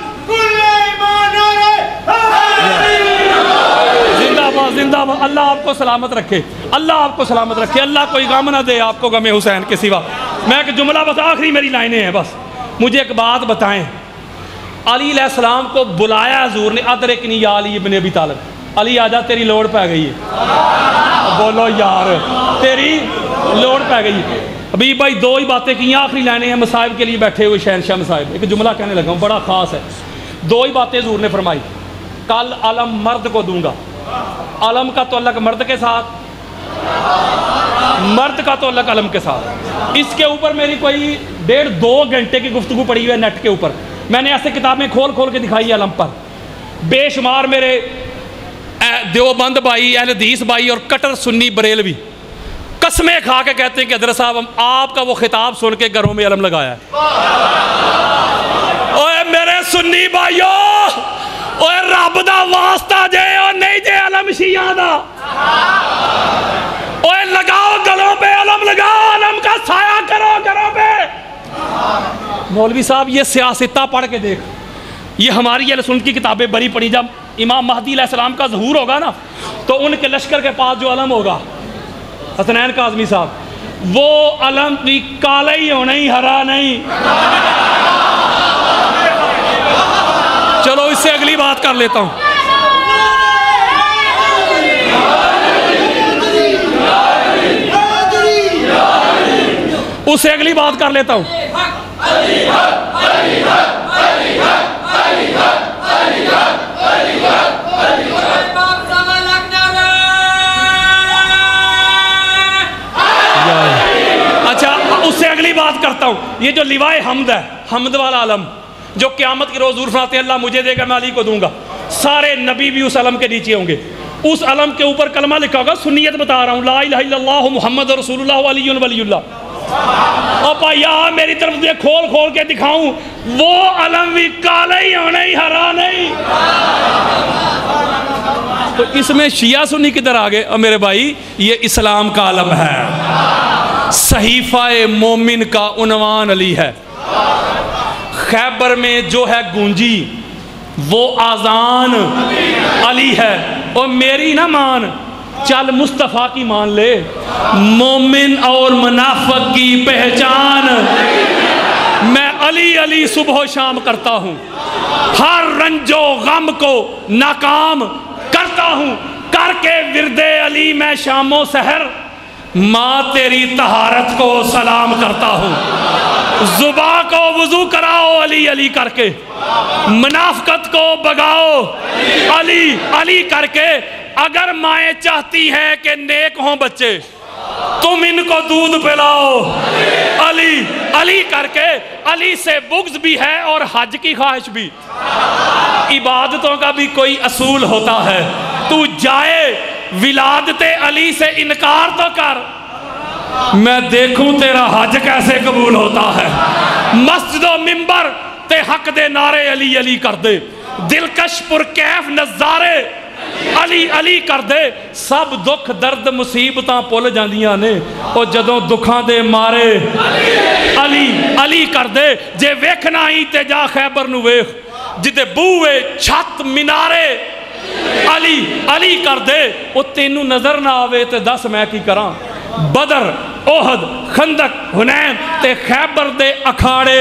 زندہ باد. اللہ آپ کو سلامت رکھے, اللہ آپ کو سلامت رکھے, اللہ کوئی غم نہ دے آپ کو غم حسین کے سوا. میں ایک جملہ بس آخری میری لائنیں ہیں بس. مجھے ایک بات بتائیں, علی علیہ السلام کو بلایا حضور نے, ادرکنی یا علی ابن ابی طالب, علی آجا تیری لوڑ پہ گئی ہے. بولو یار تیری لوڑ پہ گئی ہے. ابھی بھائی دو ہی باتیں کی, آخری لائنیں ہیں, مصائب کے لیے بیٹھے ہوئے شہنشاہ مصائب. ایک جملہ کہنے لگا ہوں بڑا خاص ہے. دو ہی باتیں حضور نے فرمائی, کل علم مرد کو دوں گا, علم کا تعلق مرد کے ساتھ, مرد کا تعلق علم کے ساتھ. اس کے اوپر میری کوئی 1.5-2 گھنٹے کی گفتگو پڑی ہوئی ہے نیٹ کے اوپر. میں نے ایسے کتابیں کھول کے دکھائی ہے علم پر. بے شمار میرے دیوبند بھائی, اہل حدیث بھائی اور کٹر سنی بریلوی قسمیں کھا کے کہتے ہیں کہ حضرت صاحب ہم آپ کا وہ خطاب سن کے گھروں میں علم لگایا ہے. اوے میرے سنی بھائیو, اوے رب دا واسطہ جے اور نہیں جے علم شیعہ دا. اوے لگاؤ گلوں پہ علم, لگاؤ علم کا سایہ کرو گھروں پہ. مولوی صاحب یہ سیاستہ پڑھ کے دیکھ, یہ ہماری اہل سنت کی کتابیں بڑی پڑھی. جب امام مہدی علیہ السلام کا ظہور ہوگا نا تو ان کے لشکر کے پاس جو علم ہوگا, حسنین کاظمی صاحب, وہ علم بھی کالا ہی ہونا ہی, ہرا نہیں. چلو اس سے اگلی بات کر لیتا ہوں. اس سے اگلی بات کر لیتا ہوں. اچھا اس سے اگلی بات کرتا ہوں. یہ جو لوائے حمد ہے, حمد والا علم جو قیامت کی روز ظہور فرماتے ہیں اللہ مجھے دے گا میں علی کو دوں گا, سارے نبی بھی اس علم کے نیچے ہوں گے. اس علم کے اوپر کلمہ لکھا ہوگا, سنیت بتا رہا ہوں, لا الہ الا اللہ محمد رسول اللہ علی ولی اللہ. اور بھائی میری طرف سے کھول کے دکھاؤں, وہ علم بھی کالا ہی ہونا ہی, ہرا نہیں. تو اس میں شیعہ سنی کدھر آگے؟ اور میرے بھائی یہ اسلام کا علم ہے, صحیفہ مومن کا عنوان علی ہے. خیبر میں جو ہے گونجی وہ آذان علی ہے. اور میری نہ مان, چل مصطفیٰ کی مان لے. مومن اور منافق کی پہچان میں علی علی صبح و شام کرتا ہوں، ہر رنج و غم کو ناکام کرتا ہوں، کر کے ورد علی میں شام و سحر ماں تیری طہارت کو سلام کرتا ہوں۔ زباں کو وضو کراؤ علی علی کر کے، منافقت کو بگاؤ علی علی کر کے۔ اگر مائیں چاہتی ہیں کہ نیک ہوں بچے، تم ان کو دودھ پلاؤ علی علی کر کے۔ علی سے بغض بھی ہے اور حج کی خواہش بھی۔ عبادتوں کا بھی کوئی اصول ہوتا ہے، تو جائے ولادت علی سے انکار تو کر، میں دیکھوں تیرا حج کیسے قبول ہوتا ہے۔ مسجد و منبر تے حق دے نعرے علی علی کر دے، دلکش پرکیف نظارے علی علی کر دے۔ سب دکھ درد مصیبتاں پل جاندیاں نے، او جدوں دکھاں دے مارے علی علی کر دے۔ جے ویکھنا ہی تے جا خیبر نو ویکھ، جدے بوئے چھت مینارے علی علی کر دے۔ او تینوں نظر نہ آوے تے دس میں کی کراں؟ بدر، احد، خندق، حنین تے خیبر دے اکھاڑے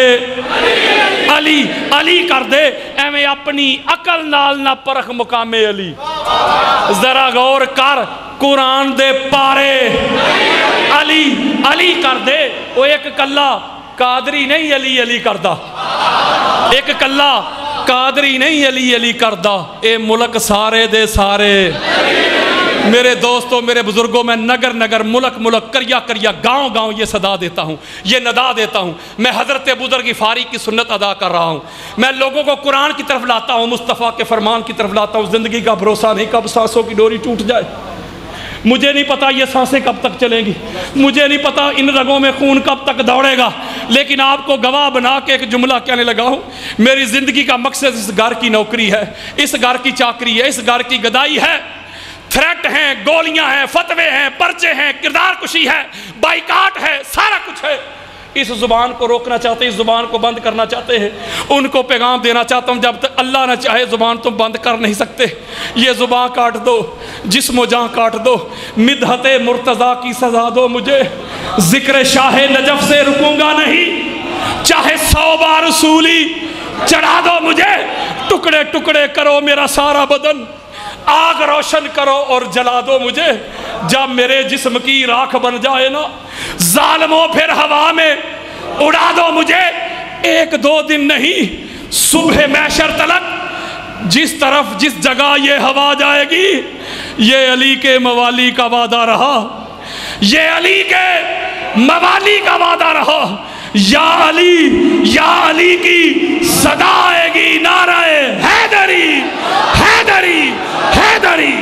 علی علی کر دے۔ ایویں اپنی عقل نال نہ پرکھ مقام علی، ذرا غور کر قرآن دے پارے علی علی کر دے۔ وہ ایک کلا قادری نہیں علی علی کردہ، ایک کلا قادری نہیں علی علی کردہ، اے ملک سارے دے سارے۔ میرے دوستوں، میرے بزرگوں، میں نگر نگر، ملک ملک، کریا کریا، گاؤں گاؤں یہ صدا دیتا ہوں، یہ ندا دیتا ہوں۔ میں حضرت ابوذر غفاری کی سنت ادا کر رہا ہوں۔ میں لوگوں کو قرآن کی طرف لاتا ہوں، مصطفیٰ کے فرمان کی طرف لاتا ہوں۔ زندگی کا بھروسہ نہیں، کب سانسوں کی ڈوری ٹوٹ جائے، مجھے نہیں پتا یہ سانسیں کب تک چلیں گی، مجھے نہیں پتا ان رگوں میں خون کب تک دوڑے گا، لیکن آپ کو گواہ بنا کے ایک جملہ کہنے لگا ہوں۔ میری زندگی کا مقصد اس گھر کی نوکری ہے، اس گھر کی چاکری ہے، اس گھر کی گدائی ہے۔ تھریٹ ہیں، گولیاں ہیں، فتوے ہیں، پرچے ہیں، کردار کشی ہے، بائیکاٹ ہے، سارا کچھ ہے۔ اس زبان کو روکنا چاہتے ہیں، اس زبان کو بند کرنا چاہتے ہیں۔ ان کو پیغام دینا چاہتا ہوں، جب تک اللہ نہ چاہے زبان تم بند کر نہیں سکتے۔ یہ زبان کاٹ دو، جسم و جان کاٹ دو، مدحت مرتضیٰ کی سزا دو مجھے، ذکر شاہ نجف سے رکوں گا نہیں، چاہے 100 بار رسولی چڑھا دو مجھے، ٹکڑے ٹکڑے کرو میرا سارا بدن، آگ روشن کرو اور جلا دو مجھے۔ جب میرے جسم کی راکھ بن جائے نا ظالموں، پھر ہوا میں اڑا دو مجھے۔ 1-2 دن نہیں، صبح محشر تلک جس طرف جس جگہ یہ ہوا جائے گی، یہ علی کے موالی کا وعدہ رہا، یہ علی کے موالی کا وعدہ رہا۔ یا علی کی صدا آئے گی، نعرہ حیدری حیدری حیدری۔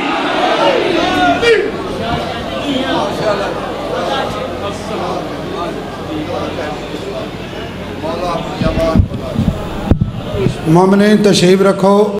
مومنین تشریف رکھو۔